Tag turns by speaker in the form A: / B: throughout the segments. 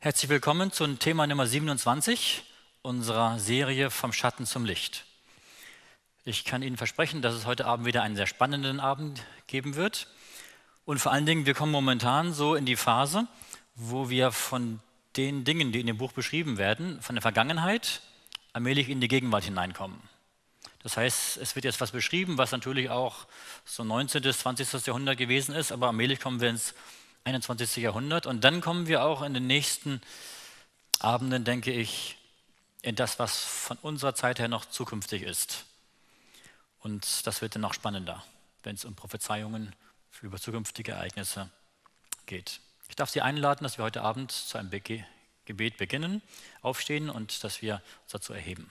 A: Herzlich willkommen zum Thema Nummer 27 unserer Serie Vom Schatten zum Licht. Ich kann Ihnen versprechen, dass es heute Abend wieder einen sehr spannenden Abend geben wird. Und vor allen Dingen, wir kommen momentan so in die Phase, wo wir von den Dingen, die in dem Buch beschrieben werden, von der Vergangenheit allmählich in die Gegenwart hineinkommen. Das heißt, es wird jetzt was beschrieben, was natürlich auch so 19. bis 20. Jahrhundert gewesen ist, aber allmählich kommen wir ins 21. Jahrhundert und dann kommen wir auch in den nächsten Abenden, denke ich, in das, was von unserer Zeit her noch zukünftig ist. Und das wird dann noch spannender, wenn es um Prophezeiungen über zukünftige Ereignisse geht. Ich darf Sie einladen, dass wir heute Abend zu einem Gebet beginnen, aufstehen und dass wir uns dazu erheben.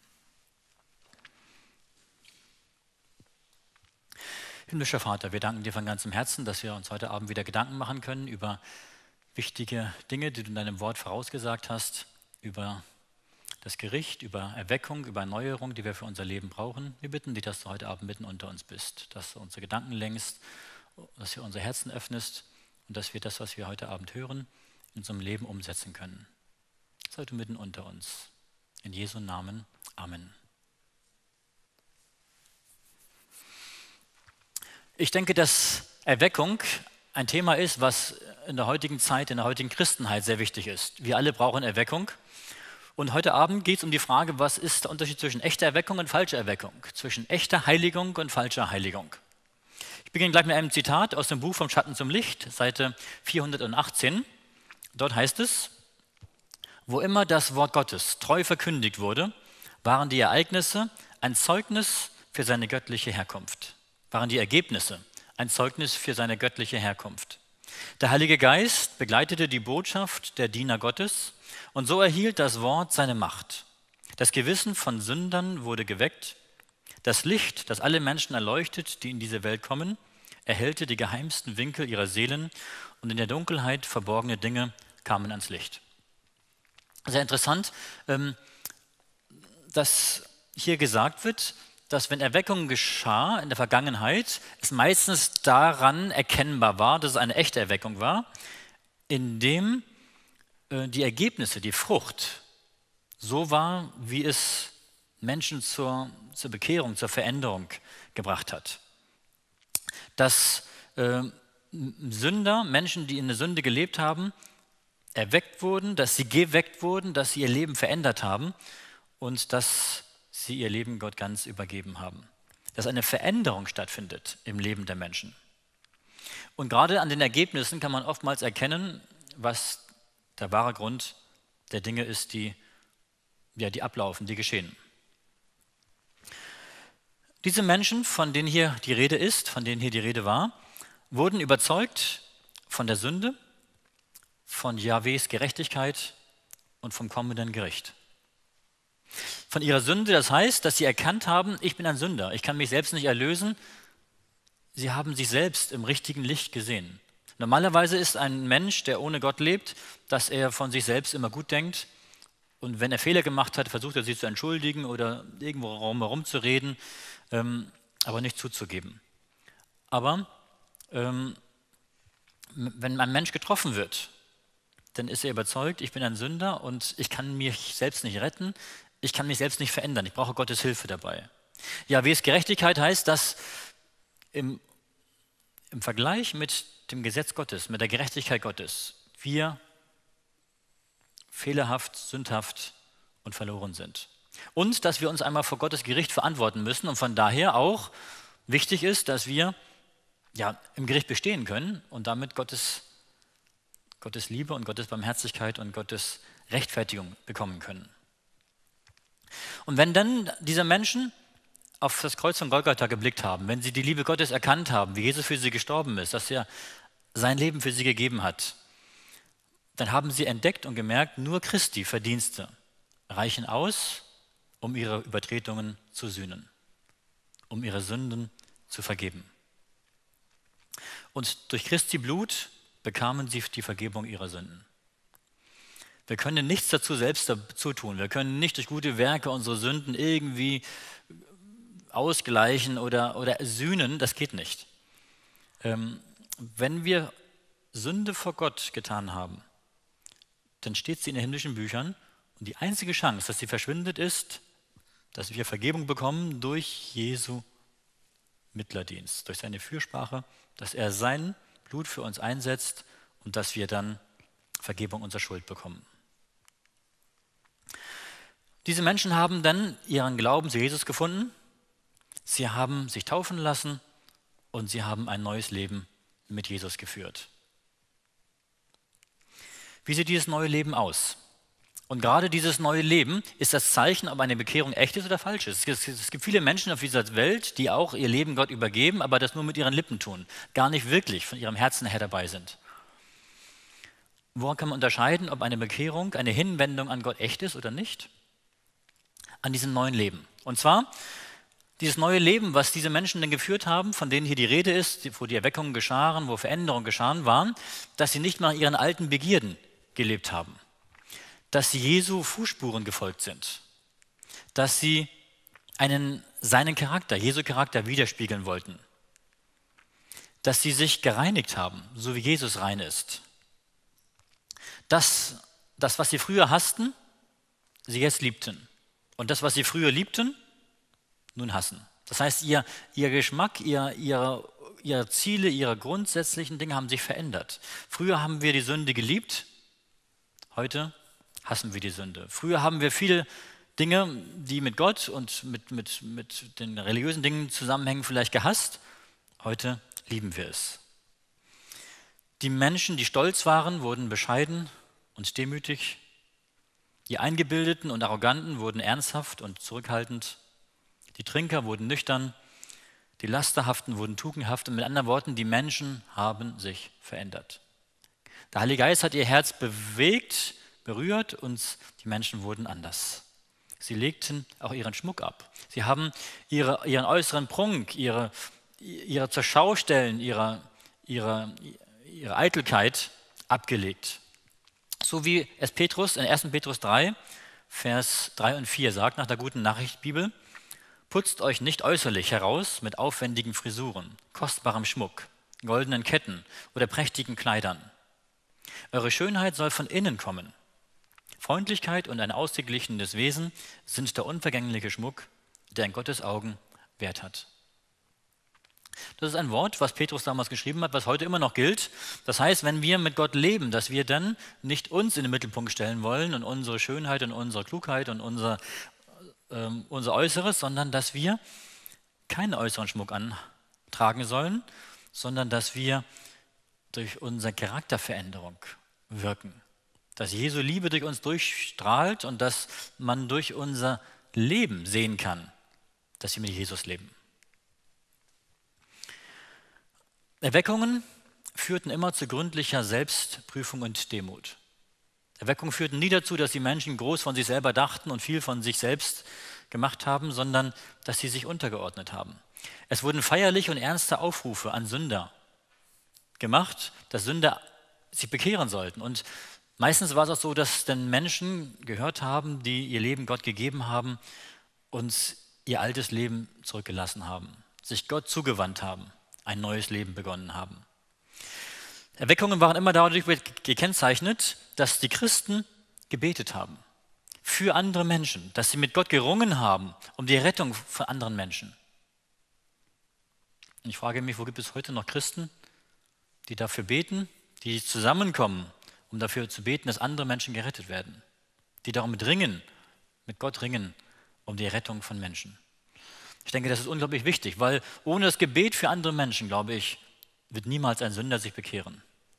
A: Himmlischer Vater, wir danken dir von ganzem Herzen, dass wir uns heute Abend wieder Gedanken machen können über wichtige Dinge, die du in deinem Wort vorausgesagt hast, über das Gericht, über Erweckung, über Erneuerung, die wir für unser Leben brauchen. Wir bitten dich, dass du heute Abend mitten unter uns bist, dass du unsere Gedanken lenkst, dass du unser Herzen öffnest und dass wir das, was wir heute Abend hören, in unserem Leben umsetzen können. Sei du mitten unter uns. In Jesu Namen. Amen. Ich denke, dass Erweckung ein Thema ist, was in der heutigen Zeit, in der heutigen Christenheit sehr wichtig ist. Wir alle brauchen Erweckung. Und heute Abend geht es um die Frage, was ist der Unterschied zwischen echter Erweckung und falscher Erweckung, zwischen echter Heiligung und falscher Heiligung. Ich beginne gleich mit einem Zitat aus dem Buch Vom Schatten zum Licht, Seite 418. Dort heißt es: Wo immer das Wort Gottes treu verkündigt wurde, waren die Ereignisse ein Zeugnis für seine göttliche Herkunft. Waren die Ergebnisse ein Zeugnis für seine göttliche Herkunft. Der Heilige Geist begleitete die Botschaft der Diener Gottes und so erhielt das Wort seine Macht. Das Gewissen von Sündern wurde geweckt. Das Licht, das alle Menschen erleuchtet, die in diese Welt kommen, erhellte die geheimsten Winkel ihrer Seelen und in der Dunkelheit verborgene Dinge kamen ans Licht. Sehr interessant, dass hier gesagt wird, dass wenn Erweckung geschah in der Vergangenheit, es meistens daran erkennbar war, dass es eine echte Erweckung war, indem die Ergebnisse, die Frucht so war, wie es Menschen zur Bekehrung, zur Veränderung gebracht hat. Dass Sünder, Menschen, die in der Sünde gelebt haben, erweckt wurden, dass sie geweckt wurden, dass sie ihr Leben verändert haben und dass sie ihr Leben Gott ganz übergeben haben. Dass eine Veränderung stattfindet im Leben der Menschen. Und gerade an den Ergebnissen kann man oftmals erkennen, was der wahre Grund der Dinge ist, die ablaufen, die geschehen. Diese Menschen, von denen hier die Rede ist, von denen hier die Rede war, wurden überzeugt von der Sünde, von Jahwes Gerechtigkeit und vom kommenden Gericht. Von ihrer Sünde, das heißt, dass sie erkannt haben, ich bin ein Sünder, ich kann mich selbst nicht erlösen. Sie haben sich selbst im richtigen Licht gesehen. Normalerweise ist ein Mensch, der ohne Gott lebt, dass er von sich selbst immer gut denkt und wenn er Fehler gemacht hat, versucht er sie zu entschuldigen oder irgendwo herum zu reden, aber nicht zuzugeben. Aber wenn ein Mensch getroffen wird, dann ist er überzeugt, ich bin ein Sünder und ich kann mich selbst nicht retten, ich kann mich selbst nicht verändern, ich brauche Gottes Hilfe dabei. Jahwes Gerechtigkeit heißt, dass im Vergleich mit dem Gesetz Gottes, mit der Gerechtigkeit Gottes, wir fehlerhaft, sündhaft und verloren sind. Und dass wir uns einmal vor Gottes Gericht verantworten müssen und von daher auch wichtig ist, dass wir im Gericht bestehen können und damit Gottes Liebe und Gottes Barmherzigkeit und Gottes Rechtfertigung bekommen können. Und wenn dann diese Menschen auf das Kreuz von Golgatha geblickt haben, wenn sie die Liebe Gottes erkannt haben, wie Jesus für sie gestorben ist, dass er sein Leben für sie gegeben hat, dann haben sie entdeckt und gemerkt, nur Christi Verdienste reichen aus, um ihre Übertretungen zu sühnen, um ihre Sünden zu vergeben. Und durch Christi Blut bekamen sie die Vergebung ihrer Sünden. Wir können nichts selbst dazu tun. Wir können nicht durch gute Werke unsere Sünden irgendwie ausgleichen oder sühnen. Das geht nicht. Wenn wir Sünde vor Gott getan haben, dann steht sie in den himmlischen Büchern. Und die einzige Chance, dass sie verschwindet, ist, dass wir Vergebung bekommen durch Jesu Mittlerdienst, durch seine Fürsprache, dass er sein Blut für uns einsetzt und dass wir dann Vergebung unserer Schuld bekommen. Diese Menschen haben dann ihren Glauben zu Jesus gefunden, sie haben sich taufen lassen und sie haben ein neues Leben mit Jesus geführt. Wie sieht dieses neue Leben aus? Und gerade dieses neue Leben ist das Zeichen, ob eine Bekehrung echt ist oder falsch ist. Es gibt viele Menschen auf dieser Welt, die auch ihr Leben Gott übergeben, aber das nur mit ihren Lippen tun, gar nicht wirklich von ihrem Herzen her dabei sind. Woran kann man unterscheiden, ob eine Bekehrung, eine Hinwendung an Gott echt ist oder nicht? An diesem neuen Leben. Und zwar dieses neue Leben, was diese Menschen denn geführt haben, von denen hier die Rede ist, wo die Erweckungen geschahen, wo Veränderungen geschahen waren, dass sie nicht nach ihren alten Begierden gelebt haben, dass sie Jesu Fußspuren gefolgt sind, dass sie seinen Charakter, Jesu Charakter widerspiegeln wollten, dass sie sich gereinigt haben, so wie Jesus rein ist. Das, was sie früher hassten, sie jetzt liebten. Und das, was sie früher liebten, nun hassen. Das heißt, ihr Geschmack, ihre Ziele, ihre grundsätzlichen Dinge haben sich verändert. Früher haben wir die Sünde geliebt, heute hassen wir die Sünde. Früher haben wir viele Dinge, die mit Gott und mit den religiösen Dingen zusammenhängen, vielleicht gehasst. Heute lieben wir es. Die Menschen, die stolz waren, wurden bescheiden und demütig. Die Eingebildeten und Arroganten wurden ernsthaft und zurückhaltend. Die Trinker wurden nüchtern. Die Lasterhaften wurden tugendhaft. Und mit anderen Worten, die Menschen haben sich verändert. Der Heilige Geist hat ihr Herz bewegt, berührt und die Menschen wurden anders. Sie legten auch ihren Schmuck ab. Sie haben ihren äußeren Prunk, ihre Zurschaustellen, ihre Eitelkeit abgelegt. So wie es Petrus in 1. Petrus 3, Vers 3 und 4 sagt, nach der guten Nachricht Bibel: Putzt euch nicht äußerlich heraus mit aufwendigen Frisuren, kostbarem Schmuck, goldenen Ketten oder prächtigen Kleidern. Eure Schönheit soll von innen kommen. Freundlichkeit und ein ausgeglichenes Wesen sind der unvergängliche Schmuck, der in Gottes Augen Wert hat. Das ist ein Wort, was Petrus damals geschrieben hat, was heute immer noch gilt. Das heißt, wenn wir mit Gott leben, dass wir dann nicht uns in den Mittelpunkt stellen wollen und unsere Schönheit und unsere Klugheit und unser Äußeres, sondern dass wir keinen äußeren Schmuck antragen sollen, sondern dass wir durch unsere Charakterveränderung wirken. Dass Jesu Liebe durch uns durchstrahlt und dass man durch unser Leben sehen kann, dass wir mit Jesus leben. Erweckungen führten immer zu gründlicher Selbstprüfung und Demut. Erweckungen führten nie dazu, dass die Menschen groß von sich selber dachten und viel von sich selbst gemacht haben, sondern dass sie sich untergeordnet haben. Es wurden feierliche und ernste Aufrufe an Sünder gemacht, dass Sünder sich bekehren sollten. Und meistens war es auch so, dass dann Menschen gehört haben, die ihr Leben Gott gegeben haben und ihr altes Leben zurückgelassen haben, sich Gott zugewandt haben, ein neues Leben begonnen haben. Erweckungen waren immer dadurch gekennzeichnet, dass die Christen gebetet haben für andere Menschen, dass sie mit Gott gerungen haben um die Rettung von anderen Menschen. Und ich frage mich, wo gibt es heute noch Christen, die dafür beten, die zusammenkommen, um dafür zu beten, dass andere Menschen gerettet werden, die darum ringen, mit Gott ringen um die Rettung von Menschen. Ich denke, das ist unglaublich wichtig, weil ohne das Gebet für andere Menschen, glaube ich, wird niemals ein Sünder sich bekehren.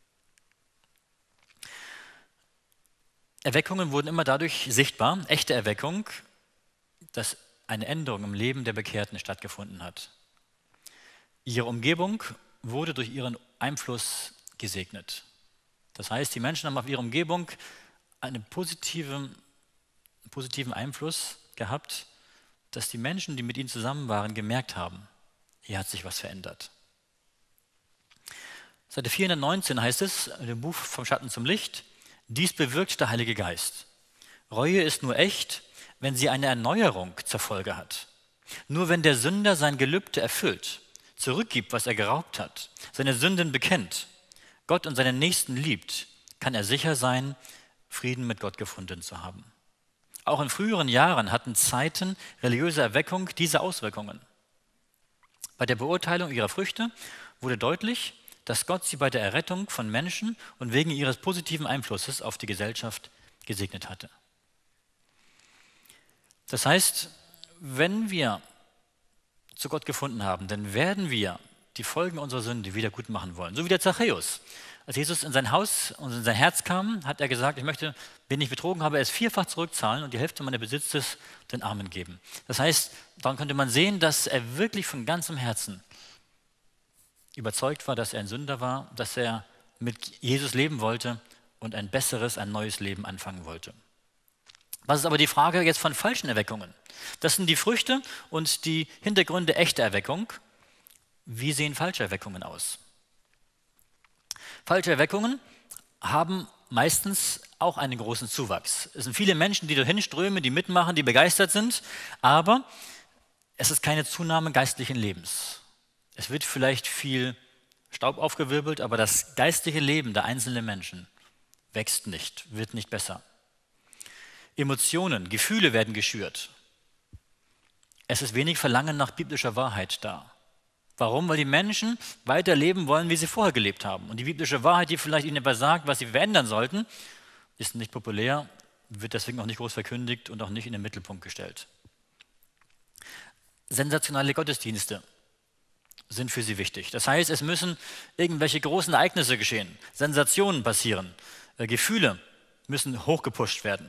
A: Erweckungen wurden immer dadurch sichtbar, echte Erweckung, dass eine Änderung im Leben der Bekehrten stattgefunden hat. Ihre Umgebung wurde durch ihren Einfluss gesegnet. Das heißt, die Menschen haben auf ihre Umgebung einen positiven Einfluss gehabt, dass die Menschen, die mit ihnen zusammen waren, gemerkt haben, hier hat sich was verändert. Seite 419 heißt es, in dem Buch Vom Schatten zum Licht: Dies bewirkt der Heilige Geist. Reue ist nur echt, wenn sie eine Erneuerung zur Folge hat. Nur wenn der Sünder sein Gelübde erfüllt, zurückgibt, was er geraubt hat, seine Sünden bekennt, Gott und seinen Nächsten liebt, kann er sicher sein, Frieden mit Gott gefunden zu haben. Auch in früheren Jahren hatten Zeiten religiöser Erweckung diese Auswirkungen. Bei der Beurteilung ihrer Früchte wurde deutlich, dass Gott sie bei der Errettung von Menschen und wegen ihres positiven Einflusses auf die Gesellschaft gesegnet hatte. Das heißt, wenn wir zu Gott gefunden haben, dann werden wir die Folgen unserer Sünde wieder gut machen wollen. So wie der Zachäus. Als Jesus in sein Haus und in sein Herz kam, hat er gesagt, ich möchte, wen ich betrogen habe, es vierfach zurückzahlen und die Hälfte meiner Besitzes den Armen geben. Das heißt, daran konnte man sehen, dass er wirklich von ganzem Herzen überzeugt war, dass er ein Sünder war, dass er mit Jesus leben wollte und ein besseres, ein neues Leben anfangen wollte. Was ist aber die Frage jetzt von falschen Erweckungen? Das sind die Früchte und die Hintergründe echter Erweckung. Wie sehen falsche Erweckungen aus? Falsche Erweckungen haben meistens auch einen großen Zuwachs. Es sind viele Menschen, die dorthin strömen, die mitmachen, die begeistert sind, aber es ist keine Zunahme geistlichen Lebens. Es wird vielleicht viel Staub aufgewirbelt, aber das geistliche Leben der einzelnen Menschen wächst nicht, wird nicht besser. Emotionen, Gefühle werden geschürt. Es ist wenig Verlangen nach biblischer Wahrheit da. Warum? Weil die Menschen weiter leben wollen, wie sie vorher gelebt haben. Und die biblische Wahrheit, die vielleicht ihnen etwas sagt, was sie verändern sollten, ist nicht populär, wird deswegen auch nicht groß verkündigt und auch nicht in den Mittelpunkt gestellt. Sensationale Gottesdienste sind für sie wichtig. Das heißt, es müssen irgendwelche großen Ereignisse geschehen, Sensationen passieren, Gefühle müssen hochgepusht werden.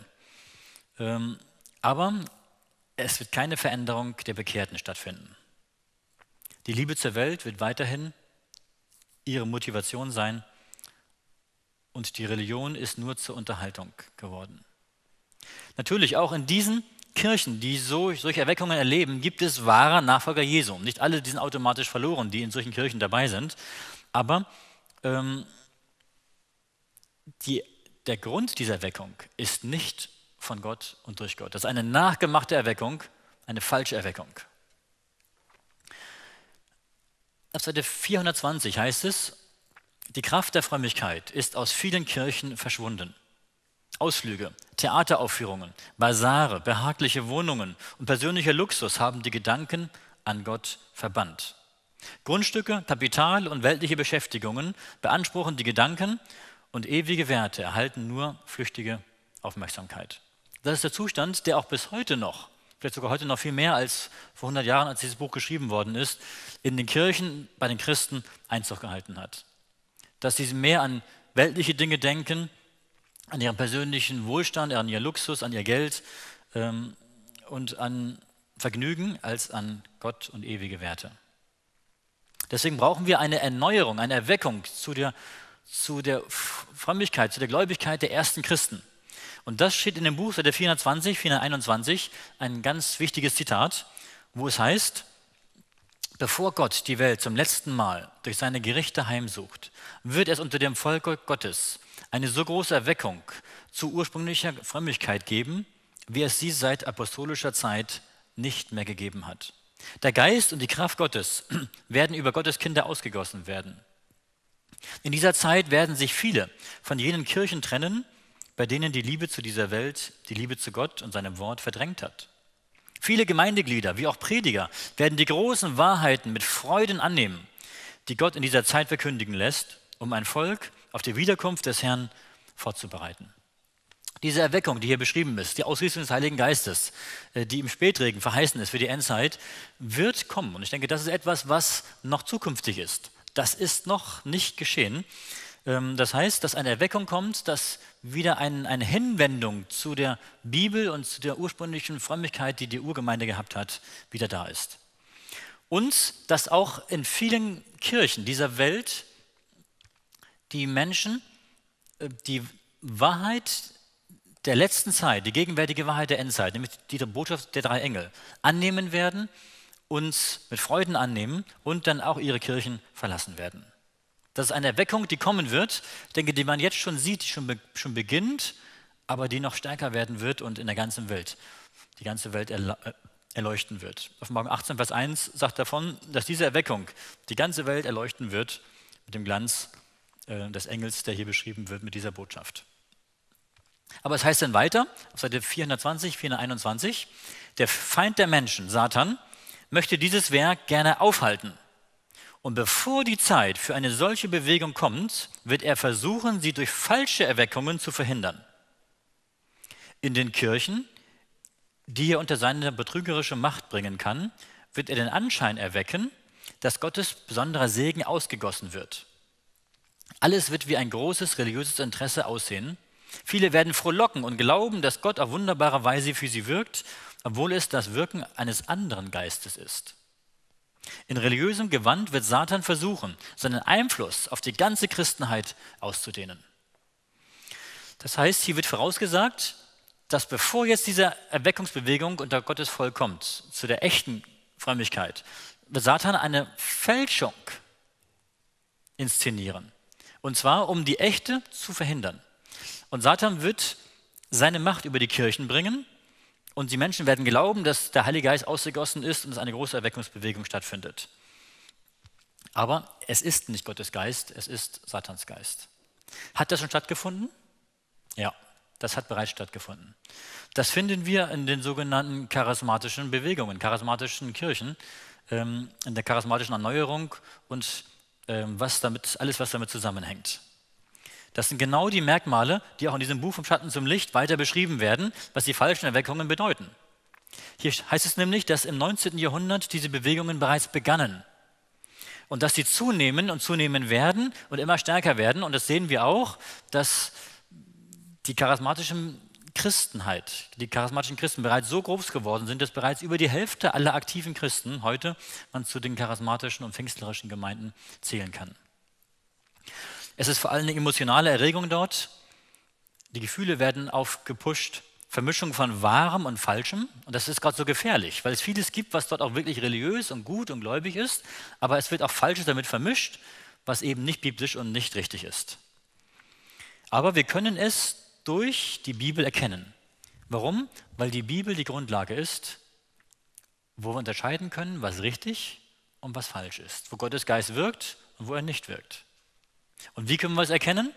A: Aber es wird keine Veränderung der Bekehrten stattfinden. Die Liebe zur Welt wird weiterhin ihre Motivation sein und die Religion ist nur zur Unterhaltung geworden. Natürlich auch in diesen Kirchen, die solche Erweckungen erleben, gibt es wahre Nachfolger Jesu. Nicht alle sind automatisch verloren, die in solchen Kirchen dabei sind, aber der Grund dieser Erweckung ist nicht von Gott und durch Gott. Das ist eine nachgemachte Erweckung, eine falsche Erweckung. Auf Seite 420 heißt es, die Kraft der Frömmigkeit ist aus vielen Kirchen verschwunden. Ausflüge, Theateraufführungen, Basare, behagliche Wohnungen und persönlicher Luxus haben die Gedanken an Gott verbannt. Grundstücke, Kapital und weltliche Beschäftigungen beanspruchen die Gedanken und ewige Werte erhalten nur flüchtige Aufmerksamkeit. Das ist der Zustand, der auch bis heute noch, vielleicht sogar heute noch viel mehr als vor 100 Jahren, als dieses Buch geschrieben worden ist, in den Kirchen bei den Christen Einzug gehalten hat. Dass sie mehr an weltliche Dinge denken, an ihren persönlichen Wohlstand, an ihr Luxus, an ihr Geld und an Vergnügen als an Gott und ewige Werte. Deswegen brauchen wir eine Erneuerung, eine Erweckung zu der Frömmigkeit, zu der Gläubigkeit der ersten Christen. Und das steht in dem Buch, Seite 420, 421, ein ganz wichtiges Zitat, wo es heißt, bevor Gott die Welt zum letzten Mal durch seine Gerichte heimsucht, wird es unter dem Volk Gottes eine so große Erweckung zu ursprünglicher Frömmigkeit geben, wie es sie seit apostolischer Zeit nicht mehr gegeben hat. Der Geist und die Kraft Gottes werden über Gottes Kinder ausgegossen werden. In dieser Zeit werden sich viele von jenen Kirchen trennen, bei denen die Liebe zu dieser Welt, die Liebe zu Gott und seinem Wort verdrängt hat. Viele Gemeindeglieder, wie auch Prediger, werden die großen Wahrheiten mit Freuden annehmen, die Gott in dieser Zeit verkündigen lässt, um ein Volk auf die Wiederkunft des Herrn vorzubereiten. Diese Erweckung, die hier beschrieben ist, die Ausgießung des Heiligen Geistes, die im Spätregen verheißen ist für die Endzeit, wird kommen. Und ich denke, das ist etwas, was noch zukünftig ist. Das ist noch nicht geschehen. Das heißt, dass eine Erweckung kommt, dass wieder eine Hinwendung zu der Bibel und zu der ursprünglichen Frömmigkeit, die die Urgemeinde gehabt hat, wieder da ist. Und dass auch in vielen Kirchen dieser Welt die Menschen die Wahrheit der letzten Zeit, die gegenwärtige Wahrheit der Endzeit, nämlich die Botschaft der 3 Engel, annehmen werden, uns mit Freuden annehmen und dann auch ihre Kirchen verlassen werden. Das ist eine Erweckung, die kommen wird, ich denke, die man jetzt schon sieht, die schon beginnt, aber die noch stärker werden wird und in der ganzen Welt, die ganze Welt erleuchten wird. Offenbarung 18, Vers 1 sagt davon, dass diese Erweckung die ganze Welt erleuchten wird mit dem Glanz des Engels, der hier beschrieben wird mit dieser Botschaft. Aber es heißt dann weiter, auf Seite 420, 421, der Feind der Menschen, Satan, möchte dieses Werk gerne aufhalten. Und bevor die Zeit für eine solche Bewegung kommt, wird er versuchen, sie durch falsche Erweckungen zu verhindern. In den Kirchen, die er unter seine betrügerische Macht bringen kann, wird er den Anschein erwecken, dass Gottes besonderer Segen ausgegossen wird. Alles wird wie ein großes religiöses Interesse aussehen. Viele werden frohlocken und glauben, dass Gott auf wunderbare Weise für sie wirkt, obwohl es das Wirken eines anderen Geistes ist. In religiösem Gewand wird Satan versuchen, seinen Einfluss auf die ganze Christenheit auszudehnen. Das heißt, hier wird vorausgesagt, dass bevor jetzt diese Erweckungsbewegung unter Gottes Volk kommt, zu der echten Frömmigkeit, wird Satan eine Fälschung inszenieren. Und zwar, um die echte zu verhindern. Und Satan wird seine Macht über die Kirchen bringen und die Menschen werden glauben, dass der Heilige Geist ausgegossen ist und dass eine große Erweckungsbewegung stattfindet. Aber es ist nicht Gottes Geist, es ist Satans Geist. Hat das schon stattgefunden? Ja, das hat bereits stattgefunden. Das finden wir in den sogenannten charismatischen Bewegungen, charismatischen Kirchen, in der charismatischen Erneuerung und alles, was damit zusammenhängt. Das sind genau die Merkmale, die auch in diesem Buch vom Schatten zum Licht weiter beschrieben werden, was die falschen Erweckungen bedeuten. Hier heißt es nämlich, dass im 19. Jahrhundert diese Bewegungen bereits begannen und dass sie zunehmen und zunehmen werden und immer stärker werden. Und das sehen wir auch, dass die charismatischen Christen bereits so groß geworden sind, dass bereits über die Hälfte aller aktiven Christen heute man zu den charismatischen und pfingstlerischen Gemeinden zählen kann. Es ist vor allem eine emotionale Erregung dort. Die Gefühle werden aufgepusht. Vermischung von Wahrem und Falschem. Und das ist gerade so gefährlich, weil es vieles gibt, was dort auch wirklich religiös und gut und gläubig ist. Aber es wird auch Falsches damit vermischt, was eben nicht biblisch und nicht richtig ist. Aber wir können es durch die Bibel erkennen. Warum? Weil die Bibel die Grundlage ist, wo wir unterscheiden können, was richtig und was falsch ist. Wo Gottes Geist wirkt und wo er nicht wirkt. Und wie können wir es erkennen?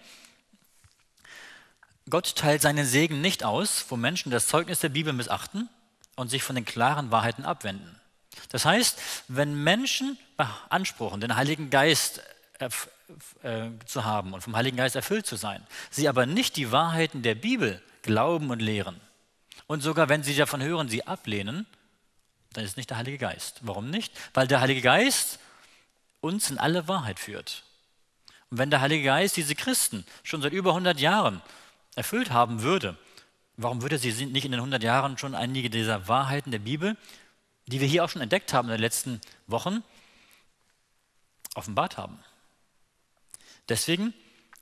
A: Gott teilt seinen Segen nicht aus, wo Menschen das Zeugnis der Bibel missachten und sich von den klaren Wahrheiten abwenden. Das heißt, wenn Menschen beanspruchen, den Heiligen Geist zu haben und vom Heiligen Geist erfüllt zu sein, sie aber nicht die Wahrheiten der Bibel glauben und lehren und sogar wenn sie davon hören, sie ablehnen, dann ist es nicht der Heilige Geist. Warum nicht? Weil der Heilige Geist uns in alle Wahrheit führt. Und wenn der Heilige Geist diese Christen schon seit über 100 Jahren erfüllt haben würde, warum würde sie nicht in den 100 Jahren schon einige dieser Wahrheiten der Bibel, die wir hier auch schon entdeckt haben in den letzten Wochen, offenbart haben? Deswegen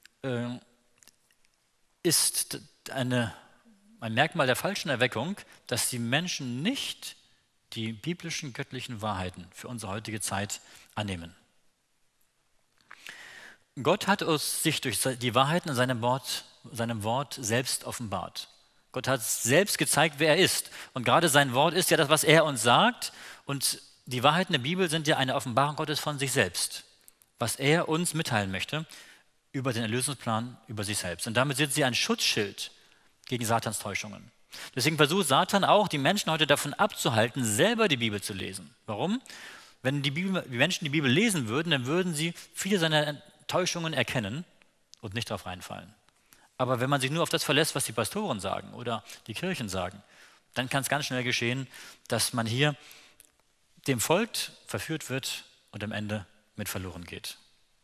A: ist ein Merkmal der falschen Erweckung, dass die Menschen nicht die biblischen, göttlichen Wahrheiten für unsere heutige Zeit annehmen. Gott hat uns sich durch die Wahrheiten in seinem Wort selbst offenbart. Gott hat selbst gezeigt, wer er ist. Und gerade sein Wort ist ja das, was er uns sagt. Und die Wahrheiten der Bibel sind ja eine Offenbarung Gottes von sich selbst, was er uns mitteilen möchte über den Erlösungsplan, über sich selbst. Und damit sind sie ein Schutzschild gegen Satans Täuschungen. Deswegen versucht Satan auch, die Menschen heute davon abzuhalten, selber die Bibel zu lesen. Warum? Wenn die Menschen die Bibel lesen würden, dann würden sie viele seiner Täuschungen erkennen und nicht darauf reinfallen. Aber wenn man sich nur auf das verlässt, was die Pastoren sagen oder die Kirchen sagen, dann kann es ganz schnell geschehen, dass man hier dem folgt, verführt wird und am Ende mit verloren geht.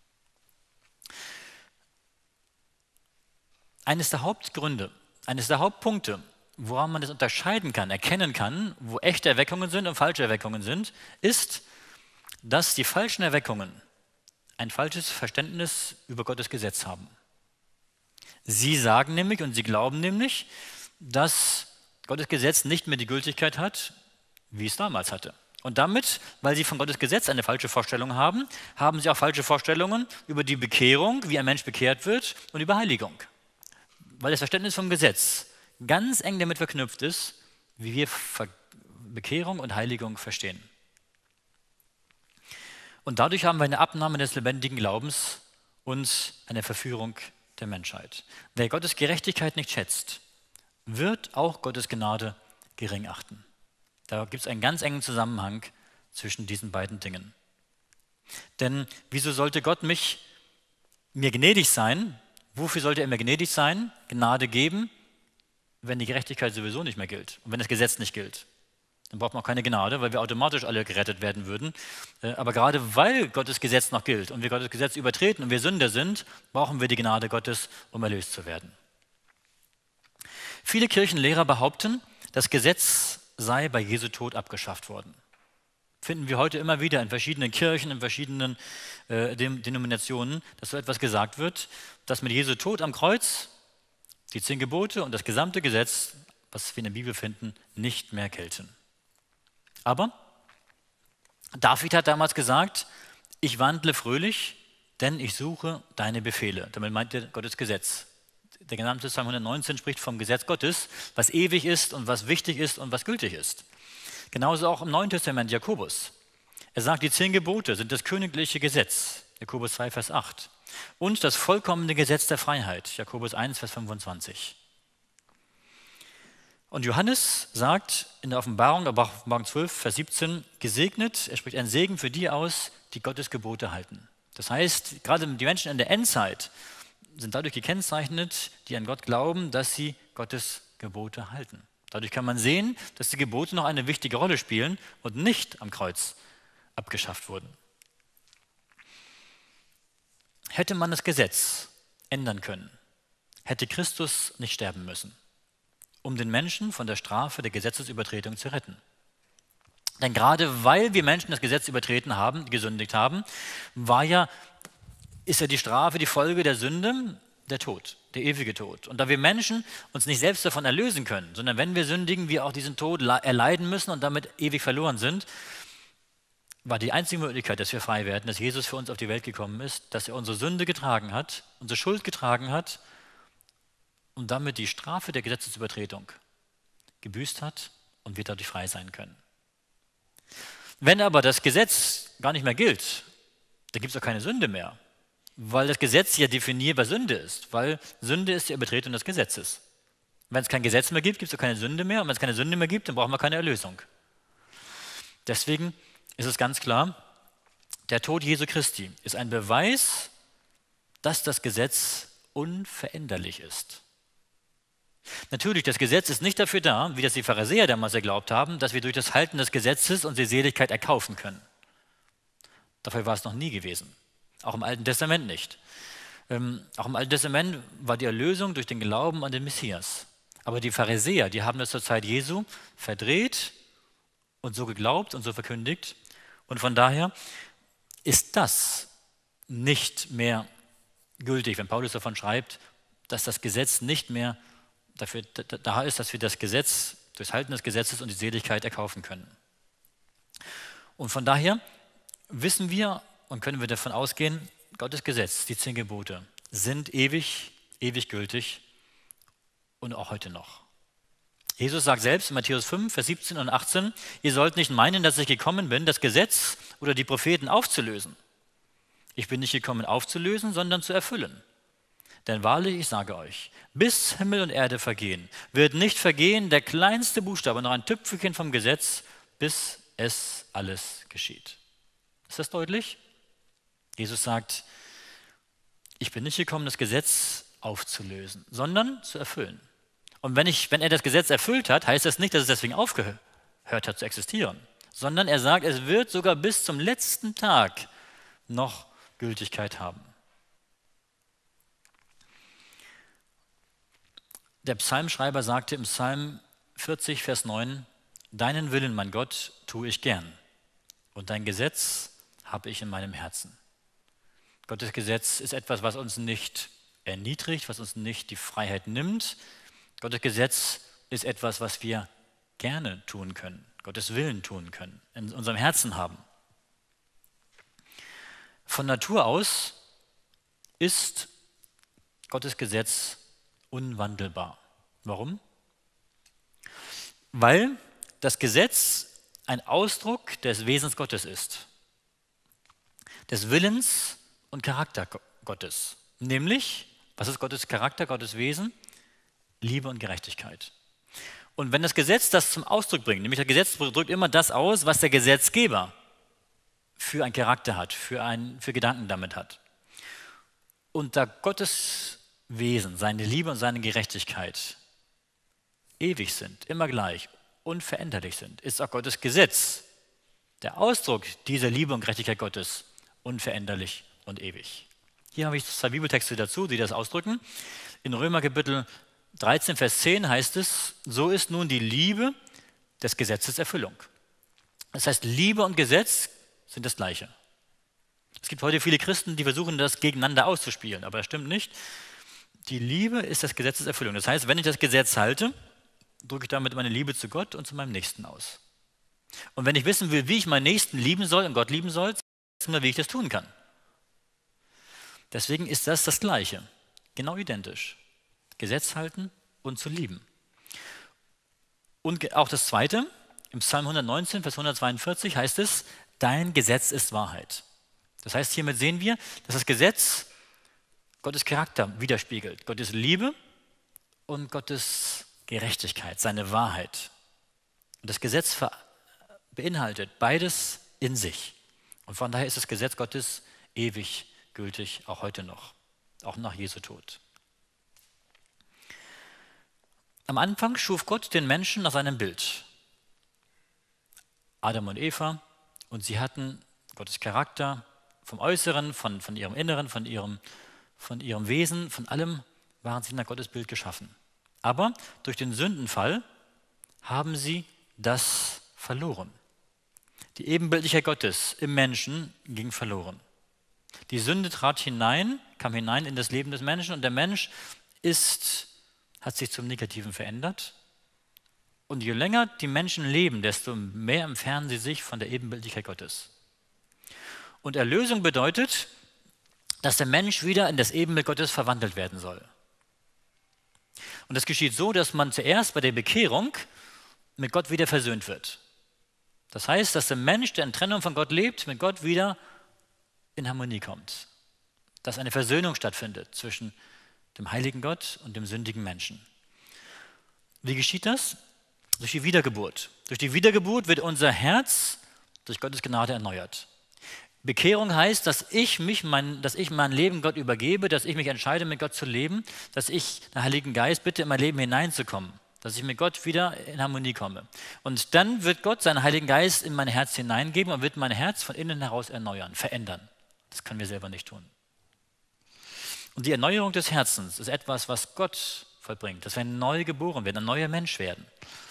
A: Eines der Hauptpunkte, woran man das unterscheiden kann, erkennen kann, wo echte Erweckungen sind und falsche Erweckungen sind, ist, dass die falschen Erweckungen ein falsches Verständnis über Gottes Gesetz haben. Sie sagen nämlich und sie glauben nämlich, dass Gottes Gesetz nicht mehr die Gültigkeit hat, wie es damals hatte. Und damit, weil sie von Gottes Gesetz eine falsche Vorstellung haben, haben sie auch falsche Vorstellungen über die Bekehrung, wie ein Mensch bekehrt wird und über Heiligung. Weil das Verständnis vom Gesetz ganz eng damit verknüpft ist, wie wir Bekehrung und Heiligung verstehen. Und dadurch haben wir eine Abnahme des lebendigen Glaubens und eine Verführung der Menschheit. Wer Gottes Gerechtigkeit nicht schätzt, wird auch Gottes Gnade gering achten. Da gibt es einen ganz engen Zusammenhang zwischen diesen beiden Dingen. Denn wieso sollte Gott mir gnädig sein? Wofür sollte er mir gnädig sein, Gnade geben, wenn die Gerechtigkeit sowieso nicht mehr gilt und wenn das Gesetz nicht gilt? Dann braucht man auch keine Gnade, weil wir automatisch alle gerettet werden würden. Aber gerade weil Gottes Gesetz noch gilt und wir Gottes Gesetz übertreten und wir Sünder sind, brauchen wir die Gnade Gottes, um erlöst zu werden. Viele Kirchenlehrer behaupten, das Gesetz sei bei Jesu Tod abgeschafft worden. Finden wir heute immer wieder in verschiedenen Kirchen, in verschiedenen Denominationen, dass so etwas gesagt wird, dass mit Jesu Tod am Kreuz die 10 Gebote und das gesamte Gesetz, was wir in der Bibel finden, nicht mehr gelten. Aber David hat damals gesagt, ich wandle fröhlich, denn ich suche deine Befehle. Damit meint er Gottes Gesetz. Der gesamte Psalm 119 spricht vom Gesetz Gottes, was ewig ist und was wichtig ist und was gültig ist. Genauso auch im Neuen Testament Jakobus. Er sagt, die 10 Gebote sind das königliche Gesetz, Jakobus 2, Vers 8. Und das vollkommene Gesetz der Freiheit, Jakobus 1, Vers 25. Und Johannes sagt in der Offenbarung 12, Vers 17, gesegnet, er spricht einen Segen für die aus, die Gottes Gebote halten. Das heißt, gerade die Menschen in der Endzeit sind dadurch gekennzeichnet, die an Gott glauben, dass sie Gottes Gebote halten. Dadurch kann man sehen, dass die Gebote noch eine wichtige Rolle spielen und nicht am Kreuz abgeschafft wurden. Hätte man das Gesetz ändern können, hätte Christus nicht sterben müssen, um den Menschen von der Strafe der Gesetzesübertretung zu retten. Denn gerade weil wir Menschen das Gesetz übertreten haben, gesündigt haben, ist ja die Strafe, die Folge der Sünde, der Tod, der ewige Tod. Und da wir Menschen uns nicht selbst davon erlösen können, sondern wenn wir sündigen, wir auch diesen Tod erleiden müssen und damit ewig verloren sind, war die einzige Möglichkeit, dass wir frei werden, dass Jesus für uns auf die Welt gekommen ist, dass er unsere Sünde getragen hat, unsere Schuld getragen hat und damit die Strafe der Gesetzesübertretung gebüßt hat und wir dadurch frei sein können. Wenn aber das Gesetz gar nicht mehr gilt, dann gibt es auch keine Sünde mehr, weil das Gesetz ja definierbar Sünde ist, weil Sünde ist die Übertretung des Gesetzes. Wenn es kein Gesetz mehr gibt, gibt es auch keine Sünde mehr und wenn es keine Sünde mehr gibt, dann brauchen wir keine Erlösung. Deswegen ist es ganz klar, der Tod Jesu Christi ist ein Beweis, dass das Gesetz unveränderlich ist. Natürlich, das Gesetz ist nicht dafür da, wie das die Pharisäer damals geglaubt haben, dass wir durch das Halten des Gesetzes unsere Seligkeit erkaufen können. Dafür war es noch nie gewesen. Auch im Alten Testament nicht. Auch im Alten Testament war die Erlösung durch den Glauben an den Messias. Aber die Pharisäer, die haben das zur Zeit Jesu verdreht und so geglaubt und so verkündigt. Und von daher ist das nicht mehr gültig, wenn Paulus davon schreibt, dass das Gesetz nicht mehr dafür da ist, dass wir das Gesetz, durchs Halten des Gesetzes und die Seligkeit erkaufen können. Und von daher wissen wir und können wir davon ausgehen, Gottes Gesetz, die 10 Gebote, sind ewig gültig und auch heute noch. Jesus sagt selbst in Matthäus 5, Vers 17 und 18, ihr sollt nicht meinen, dass ich gekommen bin, das Gesetz oder die Propheten aufzulösen. Ich bin nicht gekommen aufzulösen, sondern zu erfüllen. Denn wahrlich, ich sage euch, bis Himmel und Erde vergehen, wird nicht vergehen der kleinste Buchstabe, noch ein Tüpfelchen vom Gesetz, bis es alles geschieht. Ist das deutlich? Jesus sagt, ich bin nicht gekommen, das Gesetz aufzulösen, sondern zu erfüllen. Und wenn er das Gesetz erfüllt hat, heißt das nicht, dass es deswegen aufgehört hat zu existieren, sondern er sagt, es wird sogar bis zum letzten Tag noch Gültigkeit haben. Der Psalmschreiber sagte im Psalm 40, Vers 9, deinen Willen, mein Gott, tue ich gern und dein Gesetz habe ich in meinem Herzen. Gottes Gesetz ist etwas, was uns nicht erniedrigt, was uns nicht die Freiheit nimmt. Gottes Gesetz ist etwas, was wir gerne tun können, Gottes Willen tun können, in unserem Herzen haben. Von Natur aus ist Gottes Gesetz unwandelbar. Warum? Weil das Gesetz ein Ausdruck des Wesens Gottes ist, des Willens und Charakter Gottes. Nämlich, was ist Gottes Charakter, Gottes Wesen? Liebe und Gerechtigkeit. Und wenn das Gesetz das zum Ausdruck bringt, nämlich das Gesetz drückt immer das aus, was der Gesetzgeber für einen Charakter hat, für Gedanken damit hat. Und da Gottes Wesen, seine Liebe und seine Gerechtigkeit ewig sind, immer gleich, unveränderlich sind, ist auch Gottes Gesetz, der Ausdruck dieser Liebe und Gerechtigkeit Gottes, unveränderlich und ewig. Hier habe ich 2 Bibeltexte dazu, die das ausdrücken. In Römer Kapitel 13, Vers 10 heißt es, so ist nun die Liebe des Gesetzes Erfüllung. Das heißt, Liebe und Gesetz sind das Gleiche. Es gibt heute viele Christen, die versuchen, das gegeneinander auszuspielen, aber das stimmt nicht. Die Liebe ist das Gesetzes Erfüllung. Das heißt, wenn ich das Gesetz halte, drücke ich damit meine Liebe zu Gott und zu meinem Nächsten aus. Und wenn ich wissen will, wie ich meinen Nächsten lieben soll und Gott lieben soll, weiß ich, wie ich das tun kann. Deswegen ist das das Gleiche, genau identisch. Gesetz halten und zu lieben. Und auch das Zweite, im Psalm 119, Vers 142 heißt es, dein Gesetz ist Wahrheit. Das heißt, hiermit sehen wir, dass das Gesetz Gottes Charakter widerspiegelt. Gottes Liebe und Gottes Gerechtigkeit, seine Wahrheit. Und das Gesetz beinhaltet beides in sich. Und von daher ist das Gesetz Gottes ewig gültig, auch heute noch, auch nach Jesu Tod. Am Anfang schuf Gott den Menschen nach seinem Bild. Adam und Eva, und sie hatten Gottes Charakter vom Äußeren, von ihrem Inneren, von ihrem Wesen, von allem waren sie nach Gottes Bild geschaffen. Aber durch den Sündenfall haben sie das verloren. Die Ebenbildlichkeit Gottes im Menschen ging verloren. Die Sünde kam hinein in das Leben des Menschen und der Mensch hat sich zum Negativen verändert. Und je länger die Menschen leben, desto mehr entfernen sie sich von der Ebenbildlichkeit Gottes. Und Erlösung bedeutet, dass der Mensch wieder in das Ebenbild Gottes verwandelt werden soll. Und das geschieht so, dass man zuerst bei der Bekehrung mit Gott wieder versöhnt wird. Das heißt, dass der Mensch, der in Trennung von Gott lebt, mit Gott wieder in Harmonie kommt. Dass eine Versöhnung stattfindet zwischen dem heiligen Gott und dem sündigen Menschen. Wie geschieht das? Durch die Wiedergeburt. Durch die Wiedergeburt wird unser Herz durch Gottes Gnade erneuert. Bekehrung heißt, dass ich mein Leben Gott übergebe, dass ich mich entscheide, mit Gott zu leben, dass ich den Heiligen Geist bitte, in mein Leben hineinzukommen, dass ich mit Gott wieder in Harmonie komme. Und dann wird Gott seinen Heiligen Geist in mein Herz hineingeben und wird mein Herz von innen heraus erneuern, verändern. Das können wir selber nicht tun. Und die Erneuerung des Herzens ist etwas, was Gott vollbringt, dass wir neu geboren werden, ein neuer Mensch werden.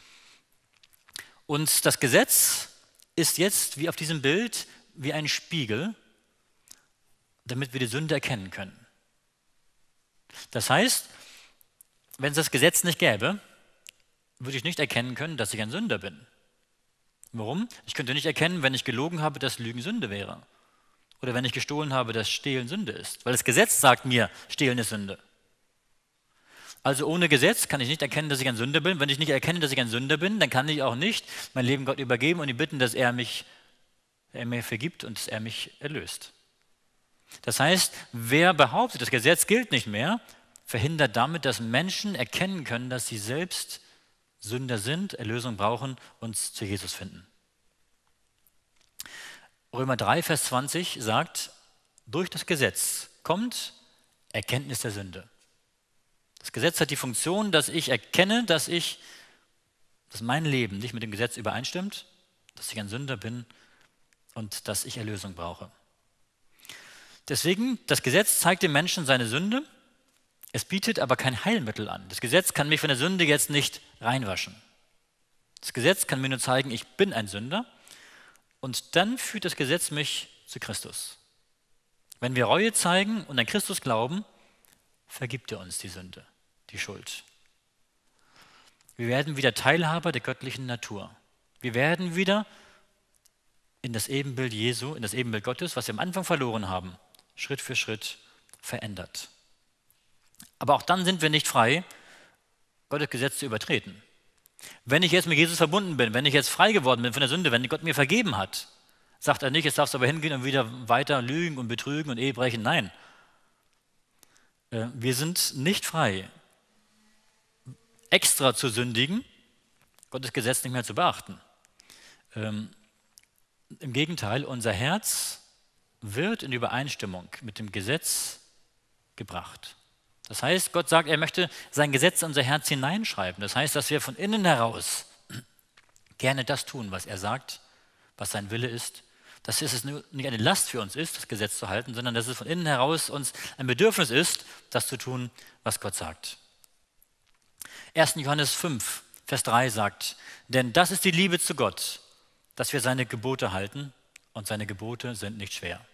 A: Und das Gesetz ist jetzt, wie auf diesem Bild, wie ein Spiegel, damit wir die Sünde erkennen können. Das heißt, wenn es das Gesetz nicht gäbe, würde ich nicht erkennen können, dass ich ein Sünder bin. Warum? Ich könnte nicht erkennen, wenn ich gelogen habe, dass Lügen Sünde wäre. Oder wenn ich gestohlen habe, dass Stehlen Sünde ist. Weil das Gesetz sagt mir, Stehlen ist Sünde. Also ohne Gesetz kann ich nicht erkennen, dass ich ein Sünder bin. Wenn ich nicht erkenne, dass ich ein Sünder bin, dann kann ich auch nicht mein Leben Gott übergeben und ihn bitten, dass er mir vergibt und dass er mich erlöst. Das heißt, wer behauptet, das Gesetz gilt nicht mehr, verhindert damit, dass Menschen erkennen können, dass sie selbst Sünder sind, Erlösung brauchen und zu Jesus finden. Römer 3, Vers 20 sagt, durch das Gesetz kommt Erkenntnis der Sünde. Das Gesetz hat die Funktion, dass ich erkenne, dass mein Leben nicht mit dem Gesetz übereinstimmt, dass ich ein Sünder bin und dass ich Erlösung brauche. Deswegen, das Gesetz zeigt dem Menschen seine Sünde, es bietet aber kein Heilmittel an. Das Gesetz kann mich von der Sünde jetzt nicht reinwaschen. Das Gesetz kann mir nur zeigen, ich bin ein Sünder und dann führt das Gesetz mich zu Christus. Wenn wir Reue zeigen und an Christus glauben, vergibt er uns die Sünde, die Schuld. Wir werden wieder Teilhaber der göttlichen Natur. Wir werden wieder in das Ebenbild Jesu, in das Ebenbild Gottes, was wir am Anfang verloren haben, Schritt für Schritt verändert. Aber auch dann sind wir nicht frei, Gottes Gesetz zu übertreten. Wenn ich jetzt mit Jesus verbunden bin, wenn ich jetzt frei geworden bin von der Sünde, wenn Gott mir vergeben hat, sagt er nicht, jetzt darfst du aber hingehen und wieder weiter lügen und betrügen und Ehe brechen. Nein, wir sind nicht frei, extra zu sündigen, Gottes Gesetz nicht mehr zu beachten. Im Gegenteil, unser Herz wird in Übereinstimmung mit dem Gesetz gebracht. Das heißt, Gott sagt, er möchte sein Gesetz in unser Herz hineinschreiben. Das heißt, dass wir von innen heraus gerne das tun, was er sagt, was sein Wille ist. Dass es nicht eine Last für uns ist, das Gesetz zu halten, sondern dass es von innen heraus uns ein Bedürfnis ist, das zu tun, was Gott sagt. 1. Johannes 5, Vers 3 sagt, denn das ist die Liebe zu Gott, dass wir seine Gebote halten und seine Gebote sind nicht schwer.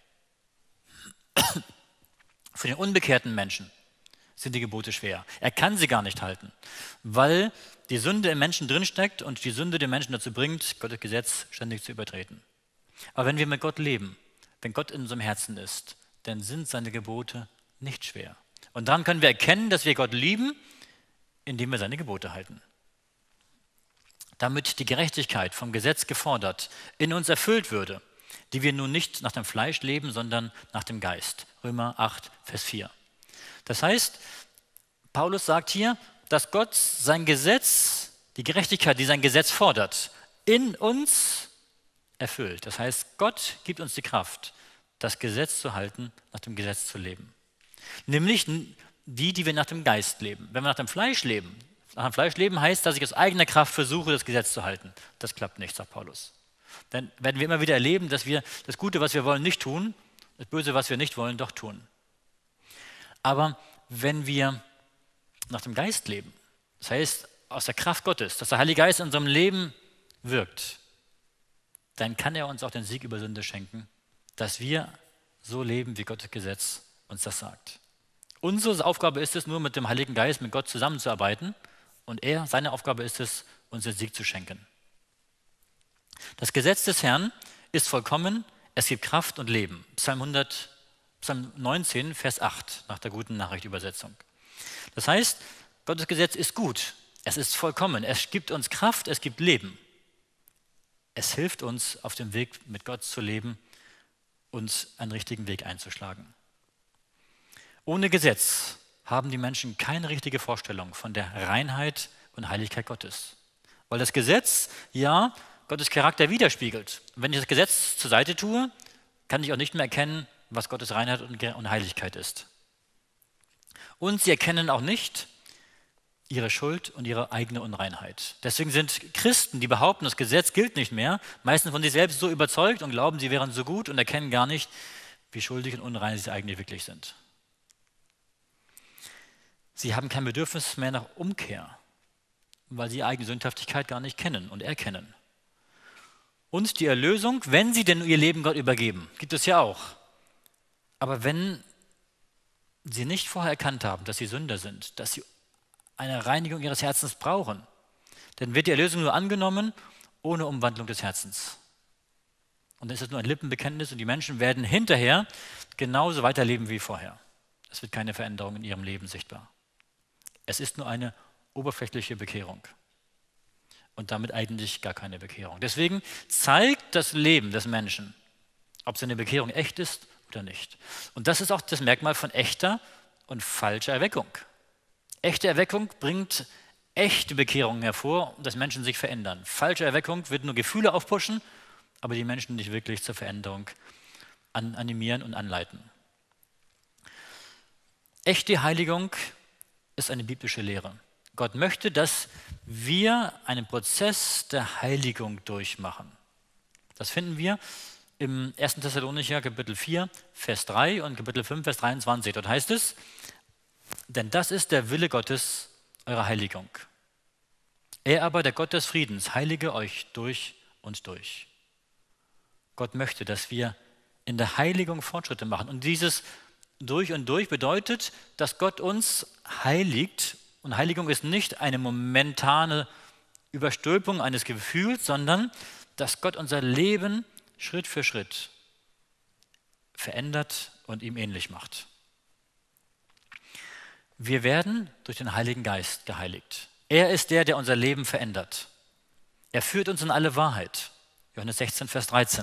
A: Für den unbekehrten Menschen sind die Gebote schwer. Er kann sie gar nicht halten, weil die Sünde im Menschen drinsteckt und die Sünde den Menschen dazu bringt, Gottes Gesetz ständig zu übertreten. Aber wenn wir mit Gott leben, wenn Gott in unserem Herzen ist, dann sind seine Gebote nicht schwer. Und daran können wir erkennen, dass wir Gott lieben, indem wir seine Gebote halten. Damit die Gerechtigkeit vom Gesetz gefordert in uns erfüllt würde, die wir nun nicht nach dem Fleisch leben, sondern nach dem Geist. Römer 8, Vers 4. Das heißt, Paulus sagt hier, dass Gott sein Gesetz, die Gerechtigkeit, die sein Gesetz fordert, in uns erfüllt. Das heißt, Gott gibt uns die Kraft, das Gesetz zu halten, nach dem Gesetz zu leben. Nämlich die wir nach dem Geist leben. Wenn wir nach dem Fleisch leben, heißt, dass ich aus eigener Kraft versuche, das Gesetz zu halten. Das klappt nicht, sagt Paulus. Dann werden wir immer wieder erleben, dass wir das Gute, was wir wollen, nicht tun, das Böse, was wir nicht wollen, doch tun. Aber wenn wir nach dem Geist leben, das heißt aus der Kraft Gottes, dass der Heilige Geist in unserem Leben wirkt, dann kann er uns auch den Sieg über Sünde schenken, dass wir so leben, wie Gottes Gesetz uns das sagt. Unsere Aufgabe ist es, nur mit dem Heiligen Geist, mit Gott zusammenzuarbeiten und seine Aufgabe ist es, uns den Sieg zu schenken. Das Gesetz des Herrn ist vollkommen, es gibt Kraft und Leben. Psalm 19, Vers 8 nach der Guten Nachricht Übersetzung. Das heißt, Gottes Gesetz ist gut, es ist vollkommen, es gibt uns Kraft, es gibt Leben. Es hilft uns, auf dem Weg mit Gott zu leben und einen richtigen Weg einzuschlagen. Ohne Gesetz haben die Menschen keine richtige Vorstellung von der Reinheit und Heiligkeit Gottes. Weil das Gesetz, ja, Gottes Charakter widerspiegelt. Wenn ich das Gesetz zur Seite tue, kann ich auch nicht mehr erkennen, was Gottes Reinheit und Heiligkeit ist. Und sie erkennen auch nicht ihre Schuld und ihre eigene Unreinheit. Deswegen sind Christen, die behaupten, das Gesetz gilt nicht mehr, meistens von sich selbst so überzeugt und glauben, sie wären so gut und erkennen gar nicht, wie schuldig und unrein sie eigentlich wirklich sind. Sie haben kein Bedürfnis mehr nach Umkehr, weil sie ihre eigene Sündhaftigkeit gar nicht kennen und erkennen. Und die Erlösung, wenn sie denn ihr Leben Gott übergeben, gibt es ja auch. Aber wenn sie nicht vorher erkannt haben, dass sie Sünder sind, dass sie eine Reinigung ihres Herzens brauchen, dann wird die Erlösung nur angenommen, ohne Umwandlung des Herzens. Und dann ist es nur ein Lippenbekenntnis und die Menschen werden hinterher genauso weiterleben wie vorher. Es wird keine Veränderung in ihrem Leben sichtbar. Es ist nur eine oberflächliche Bekehrung und damit eigentlich gar keine Bekehrung. Deswegen zeigt das Leben des Menschen, ob seine Bekehrung echt ist oder nicht. Und das ist auch das Merkmal von echter und falscher Erweckung. Echte Erweckung bringt echte Bekehrungen hervor, dass Menschen sich verändern. Falsche Erweckung wird nur Gefühle aufpushen, aber die Menschen nicht wirklich zur Veränderung animieren und anleiten. Echte Heiligung ist eine biblische Lehre. Gott möchte, dass wir einen Prozess der Heiligung durchmachen. Das finden wir im 1. Thessalonicher Kapitel 4, Vers 3 und Kapitel 5, Vers 23. Dort heißt es, denn das ist der Wille Gottes, eure Heiligung. Er aber, der Gott des Friedens, heilige euch durch und durch. Gott möchte, dass wir in der Heiligung Fortschritte machen. Und dieses durch und durch bedeutet, dass Gott uns heiligt. Und Heiligung ist nicht eine momentane Überstülpung eines Gefühls, sondern dass Gott unser Leben Schritt für Schritt verändert und ihm ähnlich macht. Wir werden durch den Heiligen Geist geheiligt. Er ist der unser Leben verändert. Er führt uns in alle Wahrheit. Johannes 16, Vers 13.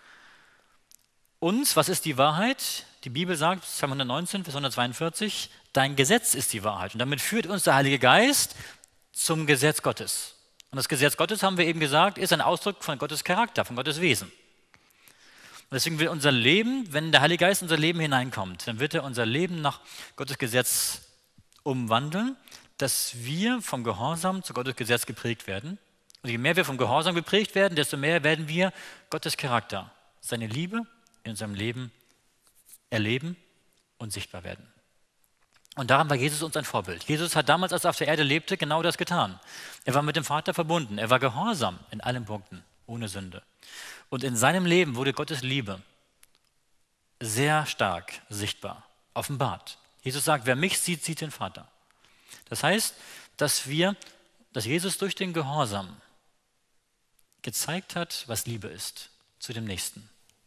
A: Uns, was ist die Wahrheit? Die Bibel sagt, Psalm 119, Vers 142, dein Gesetz ist die Wahrheit. Und damit führt uns der Heilige Geist zum Gesetz Gottes. Und das Gesetz Gottes, haben wir eben gesagt, ist ein Ausdruck von Gottes Charakter, von Gottes Wesen. Und deswegen will unser Leben, wenn der Heilige Geist in unser Leben hineinkommt, dann wird er unser Leben nach Gottes Gesetz umwandeln, dass wir vom Gehorsam zu Gottes Gesetz geprägt werden. Und je mehr wir vom Gehorsam geprägt werden, desto mehr werden wir Gottes Charakter, seine Liebe in unserem Leben erleben und sichtbar werden. Und daran war Jesus uns ein Vorbild. Jesus hat damals, als er auf der Erde lebte, genau das getan. Er war mit dem Vater verbunden. Er war gehorsam in allen Punkten, ohne Sünde. Und in seinem Leben wurde Gottes Liebe sehr stark sichtbar, offenbart. Jesus sagt, wer mich sieht, sieht den Vater. Das heißt, dass Jesus durch den Gehorsam gezeigt hat, was Liebe ist, zu dem Nächsten.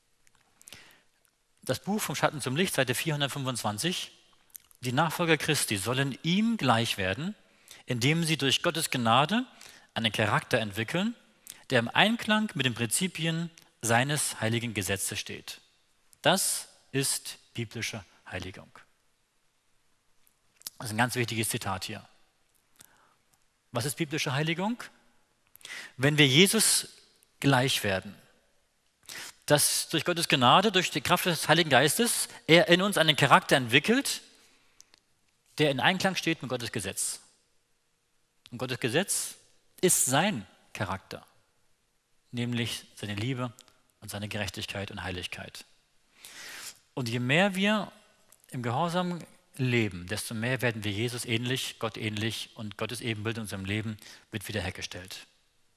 A: Das Buch Vom Schatten zum Licht, Seite 425, die Nachfolger Christi sollen ihm gleich werden, indem sie durch Gottes Gnade einen Charakter entwickeln, der im Einklang mit den Prinzipien seines heiligen Gesetzes steht. Das ist biblische Heiligung. Das ist ein ganz wichtiges Zitat hier. Was ist biblische Heiligung? Wenn wir Jesus gleich werden, dass durch Gottes Gnade, durch die Kraft des Heiligen Geistes, er in uns einen Charakter entwickelt, der in Einklang steht mit Gottes Gesetz. Und Gottes Gesetz ist sein Charakter, nämlich seine Liebe und seine Gerechtigkeit und Heiligkeit. Und je mehr wir im Gehorsam leben, desto mehr werden wir Jesus ähnlich, Gott ähnlich, und Gottes Ebenbild in unserem Leben wird wiederhergestellt.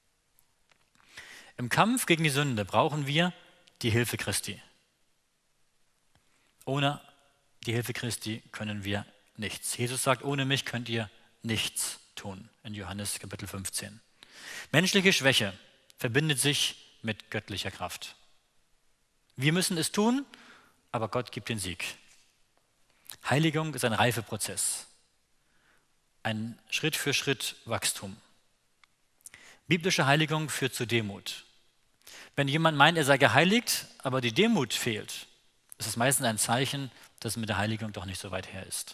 A: Im Kampf gegen die Sünde brauchen wir die Hilfe Christi. Ohne die Hilfe Christi können wir nichts. Jesus sagt, ohne mich könnt ihr nichts tun, in Johannes Kapitel 15. Menschliche Schwäche verbindet sich mit göttlicher Kraft. Wir müssen es tun, aber Gott gibt den Sieg. Heiligung ist ein Reifeprozess, ein Schritt für Schritt Wachstum. Biblische Heiligung führt zu Demut. Wenn jemand meint, er sei geheiligt, aber die Demut fehlt, ist es meistens ein Zeichen, dass es mit der Heiligung doch nicht so weit her ist.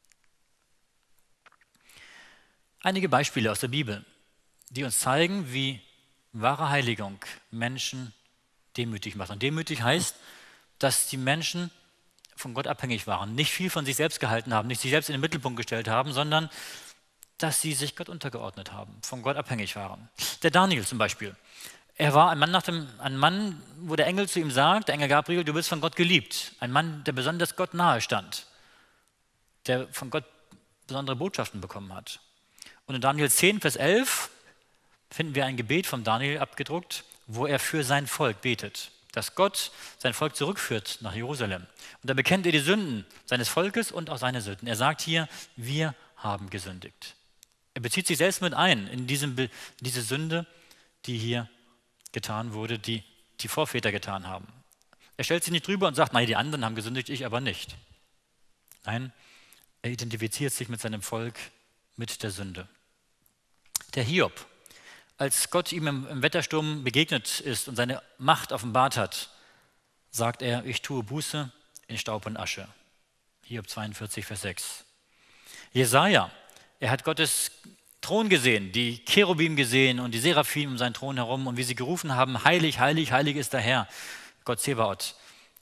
A: Einige Beispiele aus der Bibel, die uns zeigen, wie wahre Heiligung Menschen demütig macht. Und demütig heißt, dass die Menschen von Gott abhängig waren, nicht viel von sich selbst gehalten haben, nicht sich selbst in den Mittelpunkt gestellt haben, sondern dass sie sich Gott untergeordnet haben, von Gott abhängig waren. Der Daniel zum Beispiel. Er war ein Mann, wo der Engel zu ihm sagt, der Engel Gabriel, du bist von Gott geliebt. Ein Mann, der besonders Gott nahe stand, der von Gott besondere Botschaften bekommen hat. Und in Daniel 10, Vers 11 finden wir ein Gebet von Daniel abgedruckt, wo er für sein Volk betet, dass Gott sein Volk zurückführt nach Jerusalem. Und da bekennt er die Sünden seines Volkes und auch seine Sünden. Er sagt hier, wir haben gesündigt. Er bezieht sich selbst mit ein in diese Sünde, die hier getan wurde, die die Vorväter getan haben. Er stellt sich nicht drüber und sagt, nein, die anderen haben gesündigt, ich aber nicht. Nein, er identifiziert sich mit seinem Volk, mit der Sünde. Der Hiob, als Gott ihm im Wettersturm begegnet ist und seine Macht offenbart hat, sagt er, ich tue Buße in Staub und Asche. Hiob 42, Vers 6. Jesaja, er hat Gottes Thron gesehen, die Cherubim gesehen und die Seraphim um seinen Thron herum und wie sie gerufen haben, heilig, heilig, heilig ist der Herr, Gott Zebaoth.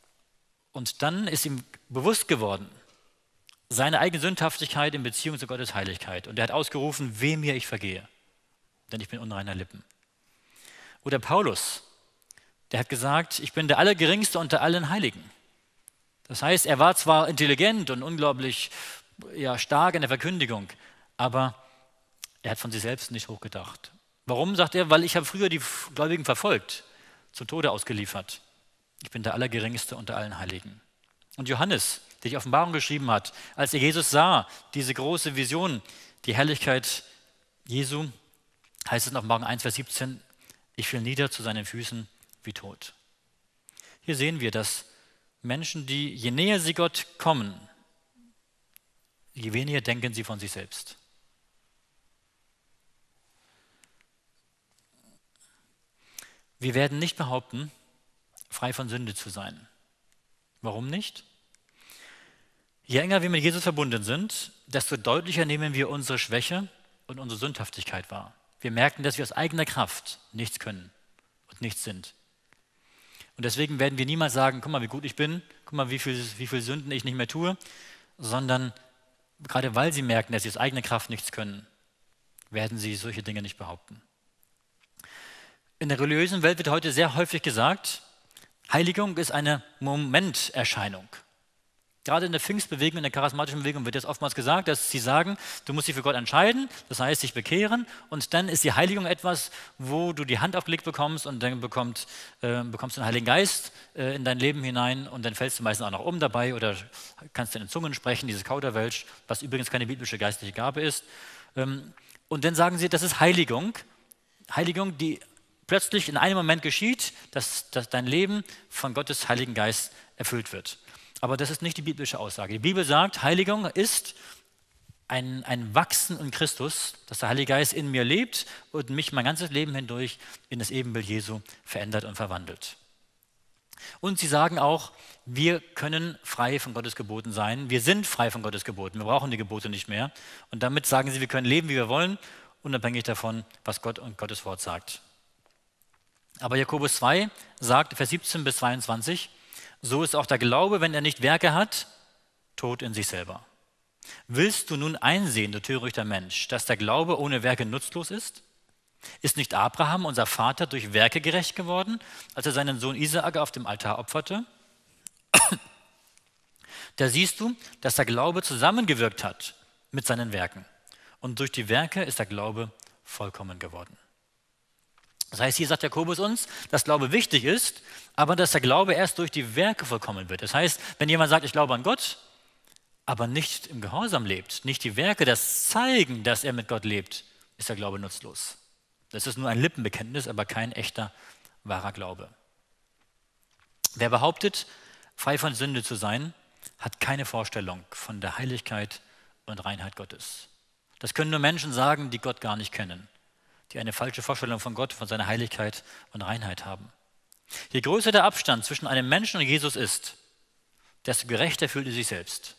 A: Und dann ist ihm bewusst geworden, seine eigene Sündhaftigkeit in Beziehung zu Gottes Heiligkeit. Und er hat ausgerufen, weh mir, ich vergehe, denn ich bin unreiner Lippen. Oder Paulus, der hat gesagt, ich bin der Allergeringste unter allen Heiligen. Das heißt, er war zwar intelligent und unglaublich stark in der Verkündigung, aber er hat von sich selbst nicht hochgedacht. Warum, sagt er? Weil ich habe früher die Gläubigen verfolgt, zum Tode ausgeliefert. Ich bin der Allergeringste unter allen Heiligen. Und Johannes, der die Offenbarung geschrieben hat, als er Jesus sah, diese große Vision, die Herrlichkeit Jesu, heißt es in Offenbarung 1, Vers 17, ich fiel nieder zu seinen Füßen wie tot. Hier sehen wir, dass Menschen, die je näher sie Gott kommen, je weniger denken sie von sich selbst. Wir werden nicht behaupten, frei von Sünde zu sein. Warum nicht? Je enger wir mit Jesus verbunden sind, desto deutlicher nehmen wir unsere Schwäche und unsere Sündhaftigkeit war. Wir merken, dass wir aus eigener Kraft nichts können und nichts sind. Und deswegen werden wir niemals sagen, guck mal, wie gut ich bin, guck mal, wie viel Sünden ich nicht mehr tue, sondern gerade weil sie merken, dass sie aus eigener Kraft nichts können, werden sie solche Dinge nicht behaupten. In der religiösen Welt wird heute sehr häufig gesagt, Heiligung ist eine Momenterscheinung. Gerade in der Pfingstbewegung, in der charismatischen Bewegung wird jetzt oftmals gesagt, dass sie sagen, du musst dich für Gott entscheiden, das heißt dich bekehren und dann ist die Heiligung etwas, wo du die Hand aufgelegt bekommst und dann bekommst du den Heiligen Geist in dein Leben hinein und dann fällst du meistens auch noch um dabei oder kannst dann in Zungen sprechen, dieses Kauderwelsch, was übrigens keine biblische geistliche Gabe ist. Und dann sagen sie, das ist Heiligung, die plötzlich in einem Moment geschieht, dass dein Leben von Gottes Heiligen Geist erfüllt wird. Aber das ist nicht die biblische Aussage. Die Bibel sagt, Heiligung ist ein Wachsen in Christus, dass der Heilige Geist in mir lebt und mich mein ganzes Leben hindurch in das Ebenbild Jesu verändert und verwandelt. Und sie sagen auch, wir können frei von Gottes Geboten sein. Wir sind frei von Gottes Geboten. Wir brauchen die Gebote nicht mehr. Und damit sagen sie, wir können leben, wie wir wollen, unabhängig davon, was Gott und Gottes Wort sagt. Aber Jakobus 2 sagt, Vers 17 bis 22, so ist auch der Glaube, wenn er nicht Werke hat, tot in sich selber. Willst du nun einsehen, du törichter Mensch, dass der Glaube ohne Werke nutzlos ist? Ist nicht Abraham, unser Vater, durch Werke gerecht geworden, als er seinen Sohn Isaak auf dem Altar opferte? Da siehst du, dass der Glaube zusammengewirkt hat mit seinen Werken. Und durch die Werke ist der Glaube vollkommen geworden. Das heißt, hier sagt Jakobus uns, dass Glaube wichtig ist, aber dass der Glaube erst durch die Werke vollkommen wird. Das heißt, wenn jemand sagt, ich glaube an Gott, aber nicht im Gehorsam lebt, nicht die Werke das zeigen, dass er mit Gott lebt, ist der Glaube nutzlos. Das ist nur ein Lippenbekenntnis, aber kein echter, wahrer Glaube. Wer behauptet, frei von Sünde zu sein, hat keine Vorstellung von der Heiligkeit und Reinheit Gottes. Das können nur Menschen sagen, die Gott gar nicht kennen, die eine falsche Vorstellung von Gott, von seiner Heiligkeit und Reinheit haben. Je größer der Abstand zwischen einem Menschen und Jesus ist, desto gerechter fühlt er sich selbst.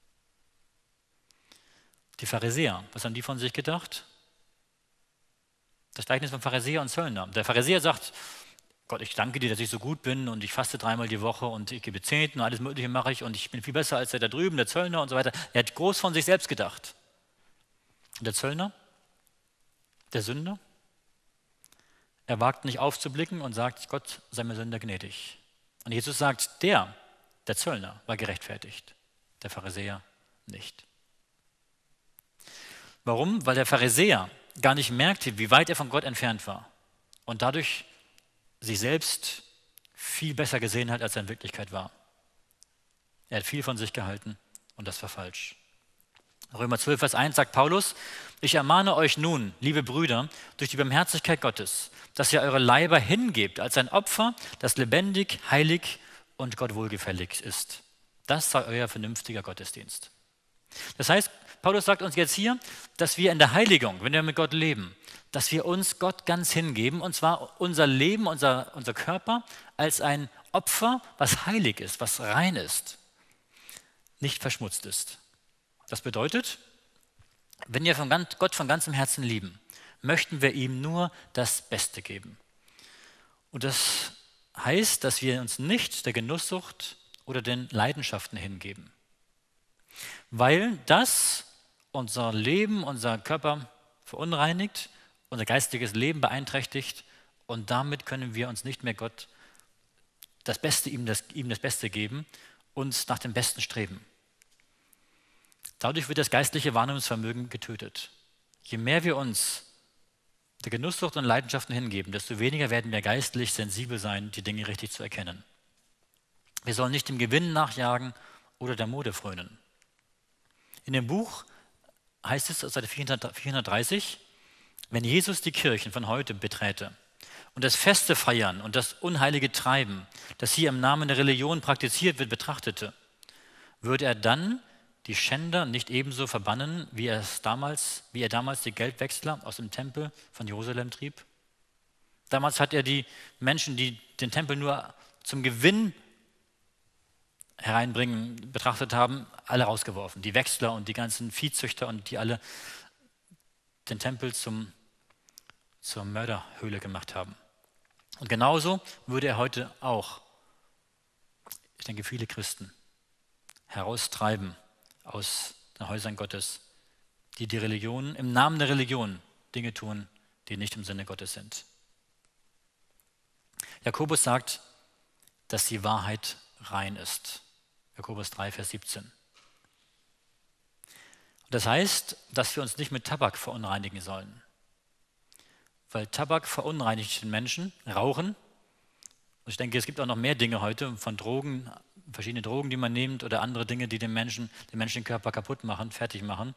A: Die Pharisäer, was haben die von sich gedacht? Das Gleichnis von Pharisäer und Zöllner. Der Pharisäer sagt, Gott, ich danke dir, dass ich so gut bin und ich faste 3-mal die Woche und ich gebe Zehnten und alles Mögliche mache ich und ich bin viel besser als der da drüben, der Zöllner und so weiter. Er hat groß von sich selbst gedacht. Und der Zöllner? Der Sünder, er wagt nicht aufzublicken und sagt, Gott sei mir Sünder gnädig. Und Jesus sagt, der Zöllner war gerechtfertigt, der Pharisäer nicht. Warum? Weil der Pharisäer gar nicht merkte, wie weit er von Gott entfernt war und dadurch sich selbst viel besser gesehen hat, als er in Wirklichkeit war. Er hat viel von sich gehalten und das war falsch. Römer 12, Vers 1 sagt Paulus, ich ermahne euch nun, liebe Brüder, durch die Barmherzigkeit Gottes, dass ihr eure Leiber hingebt als ein Opfer, das lebendig, heilig und Gott wohlgefällig ist. Das sei euer vernünftiger Gottesdienst. Das heißt, Paulus sagt uns jetzt hier, dass wir in der Heiligung, wenn wir mit Gott leben, dass wir uns Gott ganz hingeben, und zwar unser Leben, unser Körper als ein Opfer, was heilig ist, was rein ist, nicht verschmutzt ist. Das bedeutet, wenn wir Gott von ganzem Herzen lieben, möchten wir ihm nur das Beste geben. Und das heißt, dass wir uns nicht der Genusssucht oder den Leidenschaften hingeben. Weil das unser Leben, unser Körper verunreinigt, unser geistiges Leben beeinträchtigt und damit können wir uns nicht mehr Gott das Beste, ihm das Beste geben und nach dem Besten streben. Dadurch wird das geistliche Wahrnehmungsvermögen getötet. Je mehr wir uns der Genusssucht und Leidenschaften hingeben, desto weniger werden wir geistlich sensibel sein, die Dinge richtig zu erkennen. Wir sollen nicht dem Gewinn nachjagen oder der Mode frönen. In dem Buch heißt es auf Seite 430, wenn Jesus die Kirchen von heute beträte und das Feste feiern und das unheilige Treiben, das hier im Namen der Religion praktiziert wird, betrachtete, würde er dann die Schänder nicht ebenso verbannen, wie er damals die Geldwechsler aus dem Tempel von Jerusalem trieb? Damals hat er die Menschen, die den Tempel nur zum Gewinn hereinbringen, betrachtet haben, alle rausgeworfen. Die Wechsler und die ganzen Viehzüchter und die alle den Tempel zur Mörderhöhle gemacht haben. Und genauso würde er heute auch, ich denke, viele Christen heraustreiben aus den Häusern Gottes, die Religion, im Namen der Religion Dinge tun, die nicht im Sinne Gottes sind. Jakobus sagt, dass die Wahrheit rein ist. Jakobus 3, Vers 17. Das heißt, dass wir uns nicht mit Tabak verunreinigen sollen. Weil Tabak verunreinigt den Menschen, Rauchen. Und ich denke, es gibt auch noch mehr Dinge heute von Drogen, verschiedene Drogen, die man nimmt oder andere Dinge, die den menschlichen Körper kaputt machen, fertig machen.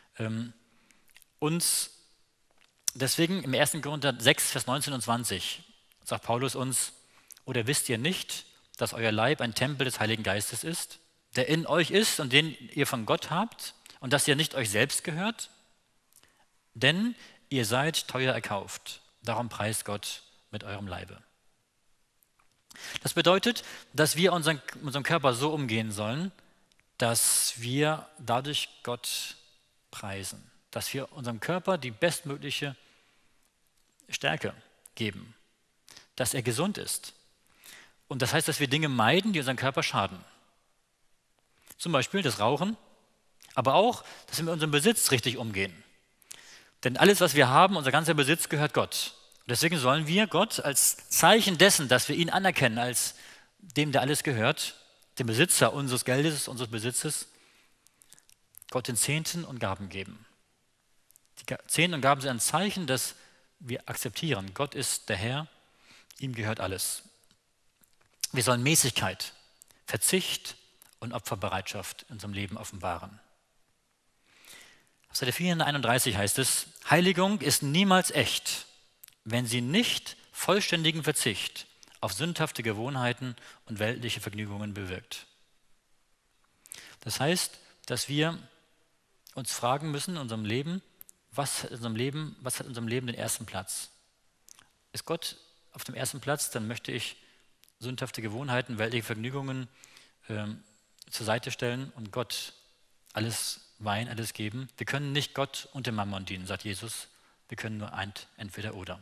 A: Und deswegen im 1. Korinther 6, Vers 19 und 20 sagt Paulus uns, oder wisst ihr nicht, dass euer Leib ein Tempel des Heiligen Geistes ist, der in euch ist und den ihr von Gott habt und dass ihr nicht euch selbst gehört? Denn ihr seid teuer erkauft, darum preist Gott mit eurem Leibe. Das bedeutet, dass wir mit unserem Körper so umgehen sollen, dass wir dadurch Gott preisen, dass wir unserem Körper die bestmögliche Stärke geben, dass er gesund ist. Und das heißt, dass wir Dinge meiden, die unseren Körper schaden. Zum Beispiel das Rauchen, aber auch, dass wir mit unserem Besitz richtig umgehen. Denn alles, was wir haben, unser ganzer Besitz gehört Gott. Und deswegen sollen wir Gott als Zeichen dessen, dass wir ihn anerkennen, als dem, der alles gehört, dem Besitzer unseres Geldes, unseres Besitzes, Gott den Zehnten und Gaben geben. Die Zehnten und Gaben sind ein Zeichen, dass wir akzeptieren, Gott ist der Herr, ihm gehört alles. Wir sollen Mäßigkeit, Verzicht und Opferbereitschaft in unserem Leben offenbaren. Auf Seite 431 heißt es, Heiligung ist niemals echt, wenn sie nicht vollständigen Verzicht auf sündhafte Gewohnheiten und weltliche Vergnügungen bewirkt. Das heißt, dass wir uns fragen müssen in unserem Leben, was hat in unserem Leben den ersten Platz? Ist Gott auf dem ersten Platz, dann möchte ich sündhafte Gewohnheiten, weltliche Vergnügungen zur Seite stellen und Gott alles weihen, alles geben. Wir können nicht Gott und dem Mammon dienen, sagt Jesus. Wir können nur entweder oder.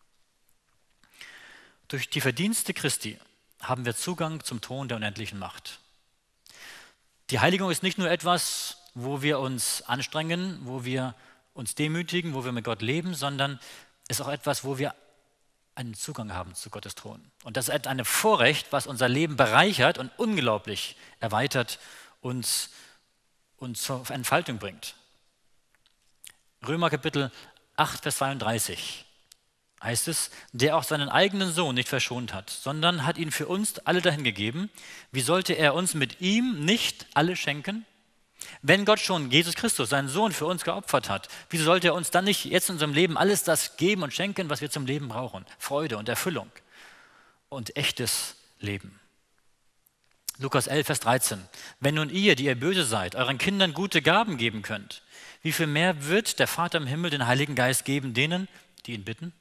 A: Durch die Verdienste Christi haben wir Zugang zum Thron der unendlichen Macht. Die Heiligung ist nicht nur etwas, wo wir uns anstrengen, wo wir uns demütigen, wo wir mit Gott leben, sondern ist auch etwas, wo wir einen Zugang haben zu Gottes Thron. Und das ist ein Vorrecht, was unser Leben bereichert und unglaublich erweitert und zur Entfaltung bringt. Römer Kapitel 8, Vers 32 heißt es, der auch seinen eigenen Sohn nicht verschont hat, sondern hat ihn für uns alle dahingegeben. Wie sollte er uns mit ihm nicht alle schenken? Wenn Gott schon Jesus Christus, seinen Sohn, für uns geopfert hat, wieso sollte er uns dann nicht jetzt in unserem Leben alles das geben und schenken, was wir zum Leben brauchen? Freude und Erfüllung und echtes Leben. Lukas 11, Vers 13. Wenn nun ihr, die ihr böse seid, euren Kindern gute Gaben geben könnt, wie viel mehr wird der Vater im Himmel den Heiligen Geist geben denen, die ihn bitten?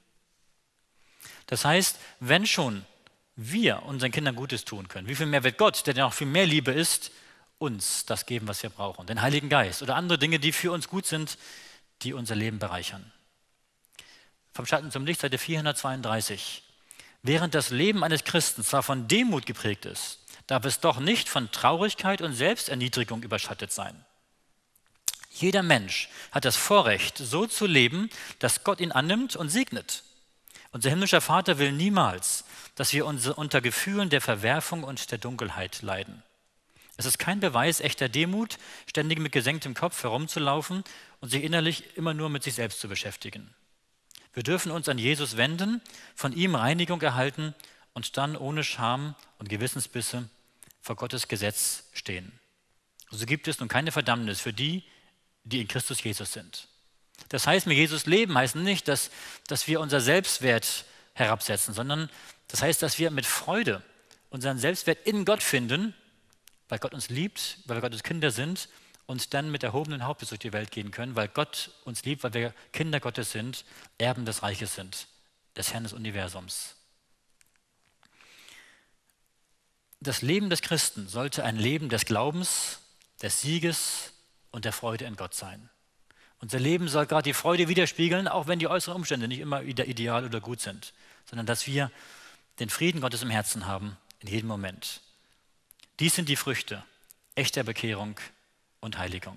A: Das heißt, wenn schon wir unseren Kindern Gutes tun können, wie viel mehr wird Gott, der noch viel mehr Liebe ist, uns das geben, was wir brauchen, den Heiligen Geist oder andere Dinge, die für uns gut sind, die unser Leben bereichern. Vom Schatten zum Licht, Seite 432. Während das Leben eines Christen zwar von Demut geprägt ist, darf es doch nicht von Traurigkeit und Selbsterniedrigung überschattet sein. Jeder Mensch hat das Vorrecht, so zu leben, dass Gott ihn annimmt und segnet. Unser himmlischer Vater will niemals, dass wir unter Gefühlen der Verwerfung und der Dunkelheit leiden. Es ist kein Beweis echter Demut, ständig mit gesenktem Kopf herumzulaufen und sich innerlich immer nur mit sich selbst zu beschäftigen. Wir dürfen uns an Jesus wenden, von ihm Reinigung erhalten und dann ohne Scham und Gewissensbisse vor Gottes Gesetz stehen. So gibt es nun keine Verdammnis für die, die in Christus Jesus sind. Das heißt, mit Jesus leben heißt nicht, dass wir unser Selbstwert herabsetzen, sondern das heißt, dass wir mit Freude unseren Selbstwert in Gott finden, weil Gott uns liebt, weil wir Gottes Kinder sind und dann mit erhobenen Hauptes durch die Welt gehen können, weil Gott uns liebt, weil wir Kinder Gottes sind, Erben des Reiches sind, des Herrn des Universums. Das Leben des Christen sollte ein Leben des Glaubens, des Sieges und der Freude in Gott sein. Unser Leben soll gerade die Freude widerspiegeln, auch wenn die äußeren Umstände nicht immer wieder ideal oder gut sind, sondern dass wir den Frieden Gottes im Herzen haben, in jedem Moment. Dies sind die Früchte echter Bekehrung und Heiligung.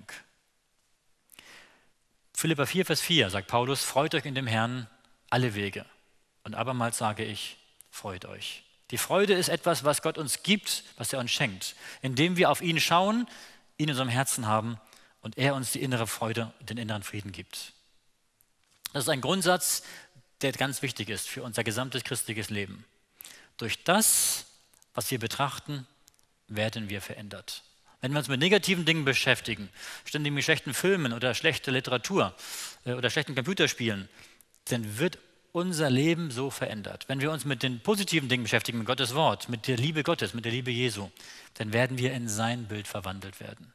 A: Philipper 4, Vers 4 sagt Paulus, freut euch in dem Herrn alle Wege. Und abermals sage ich, freut euch. Die Freude ist etwas, was Gott uns gibt, was er uns schenkt, indem wir auf ihn schauen, ihn in unserem Herzen haben und er uns die innere Freude, den inneren Frieden gibt. Das ist ein Grundsatz, der ganz wichtig ist für unser gesamtes christliches Leben. Durch das, was wir betrachten, werden wir verändert. Wenn wir uns mit negativen Dingen beschäftigen, ständig mit schlechten Filmen oder schlechter Literatur oder schlechten Computerspielen, dann wird unser Leben so verändert. Wenn wir uns mit den positiven Dingen beschäftigen, mit Gottes Wort, mit der Liebe Gottes, mit der Liebe Jesu, dann werden wir in sein Bild verwandelt werden.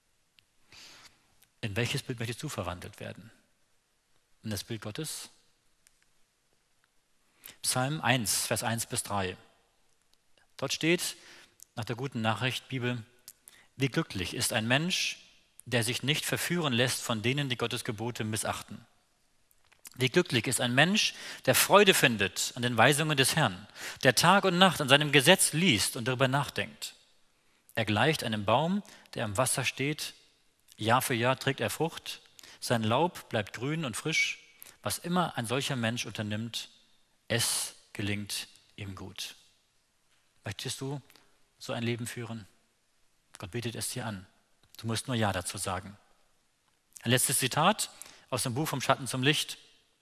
A: In welches Bild möchtest du verwandelt werden? In das Bild Gottes? Psalm 1, Vers 1 bis 3. Dort steht, nach der guten Nachricht, Bibel, wie glücklich ist ein Mensch, der sich nicht verführen lässt von denen, die Gottes Gebote missachten. Wie glücklich ist ein Mensch, der Freude findet an den Weisungen des Herrn, der Tag und Nacht an seinem Gesetz liest und darüber nachdenkt. Er gleicht einem Baum, der am Wasser steht. Jahr für Jahr trägt er Frucht. Sein Laub bleibt grün und frisch. Was immer ein solcher Mensch unternimmt, es gelingt ihm gut. Möchtest du so ein Leben führen? Gott bietet es dir an. Du musst nur Ja dazu sagen. Ein letztes Zitat aus dem Buch Vom Schatten zum Licht.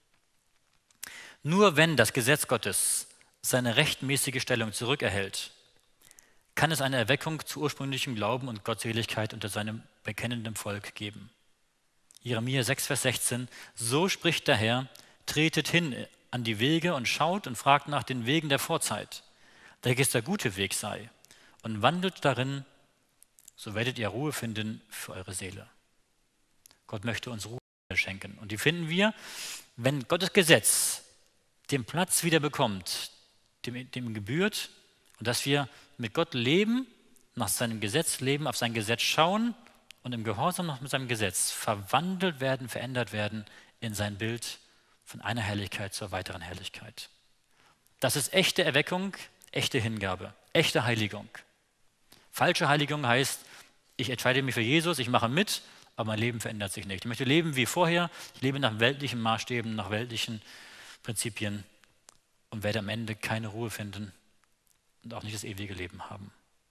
A: Nur wenn das Gesetz Gottes seine rechtmäßige Stellung zurückerhält, kann es eine Erweckung zu ursprünglichem Glauben und Gottseligkeit unter seinem bekennenden Volk geben. Jeremia 6, Vers 16. So spricht der Herr, tretet hin an die Wege und schaut und fragt nach den Wegen der Vorzeit, welches der gute Weg sei, und wandelt darin, so werdet ihr Ruhe finden für eure Seele. Gott möchte uns Ruhe schenken. Und die finden wir, wenn Gottes Gesetz den Platz wieder bekommt, dem gebührt, und dass wir mit Gott leben, nach seinem Gesetz leben, auf sein Gesetz schauen und im Gehorsam noch mit seinem Gesetz verwandelt werden, verändert werden in sein Bild von einer Herrlichkeit zur weiteren Herrlichkeit. Das ist echte Erweckung, echte Hingabe, echte Heiligung. Falsche Heiligung heißt, ich entscheide mich für Jesus, ich mache mit, aber mein Leben verändert sich nicht. Ich möchte leben wie vorher, ich lebe nach weltlichen Maßstäben, nach weltlichen Prinzipien und werde am Ende keine Ruhe finden und auch nicht das ewige Leben haben.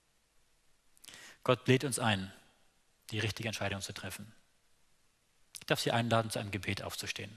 A: Gott lädt uns ein, die richtige Entscheidung zu treffen. Ich darf Sie einladen, zu einem Gebet aufzustehen.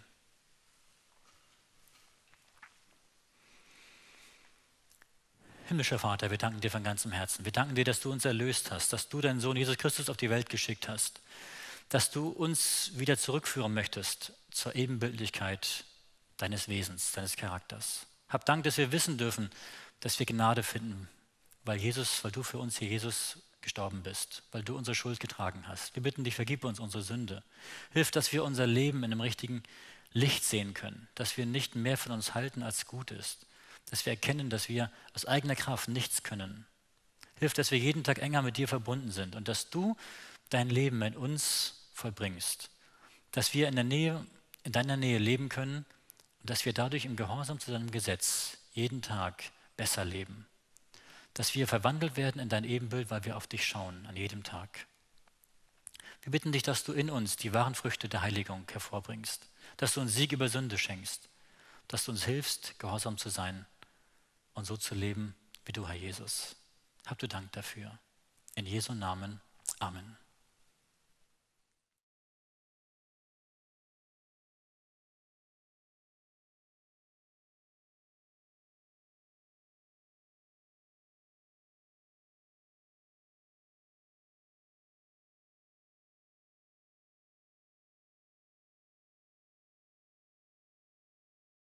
A: Himmlischer Vater, wir danken dir von ganzem Herzen. Wir danken dir, dass du uns erlöst hast, dass du deinen Sohn Jesus Christus auf die Welt geschickt hast, dass du uns wieder zurückführen möchtest zur Ebenbildlichkeit deines Wesens, deines Charakters. Hab Dank, dass wir wissen dürfen, dass wir Gnade finden, weil du für uns hier Jesus gestorben bist, weil du unsere Schuld getragen hast. Wir bitten dich, vergib uns unsere Sünde. Hilf, dass wir unser Leben in einem richtigen Licht sehen können, dass wir nicht mehr von uns halten, als gut ist, dass wir erkennen, dass wir aus eigener Kraft nichts können. Hilf, dass wir jeden Tag enger mit dir verbunden sind und dass du dein Leben in uns vollbringst, dass wir in deiner Nähe leben können und dass wir dadurch im Gehorsam zu deinem Gesetz jeden Tag besser leben. Dass wir verwandelt werden in dein Ebenbild, weil wir auf dich schauen an jedem Tag. Wir bitten dich, dass du in uns die wahren Früchte der Heiligung hervorbringst, dass du uns Sieg über Sünde schenkst, dass du uns hilfst, gehorsam zu sein und so zu leben wie du, Herr Jesus. Hab du Dank dafür. In Jesu Namen. Amen.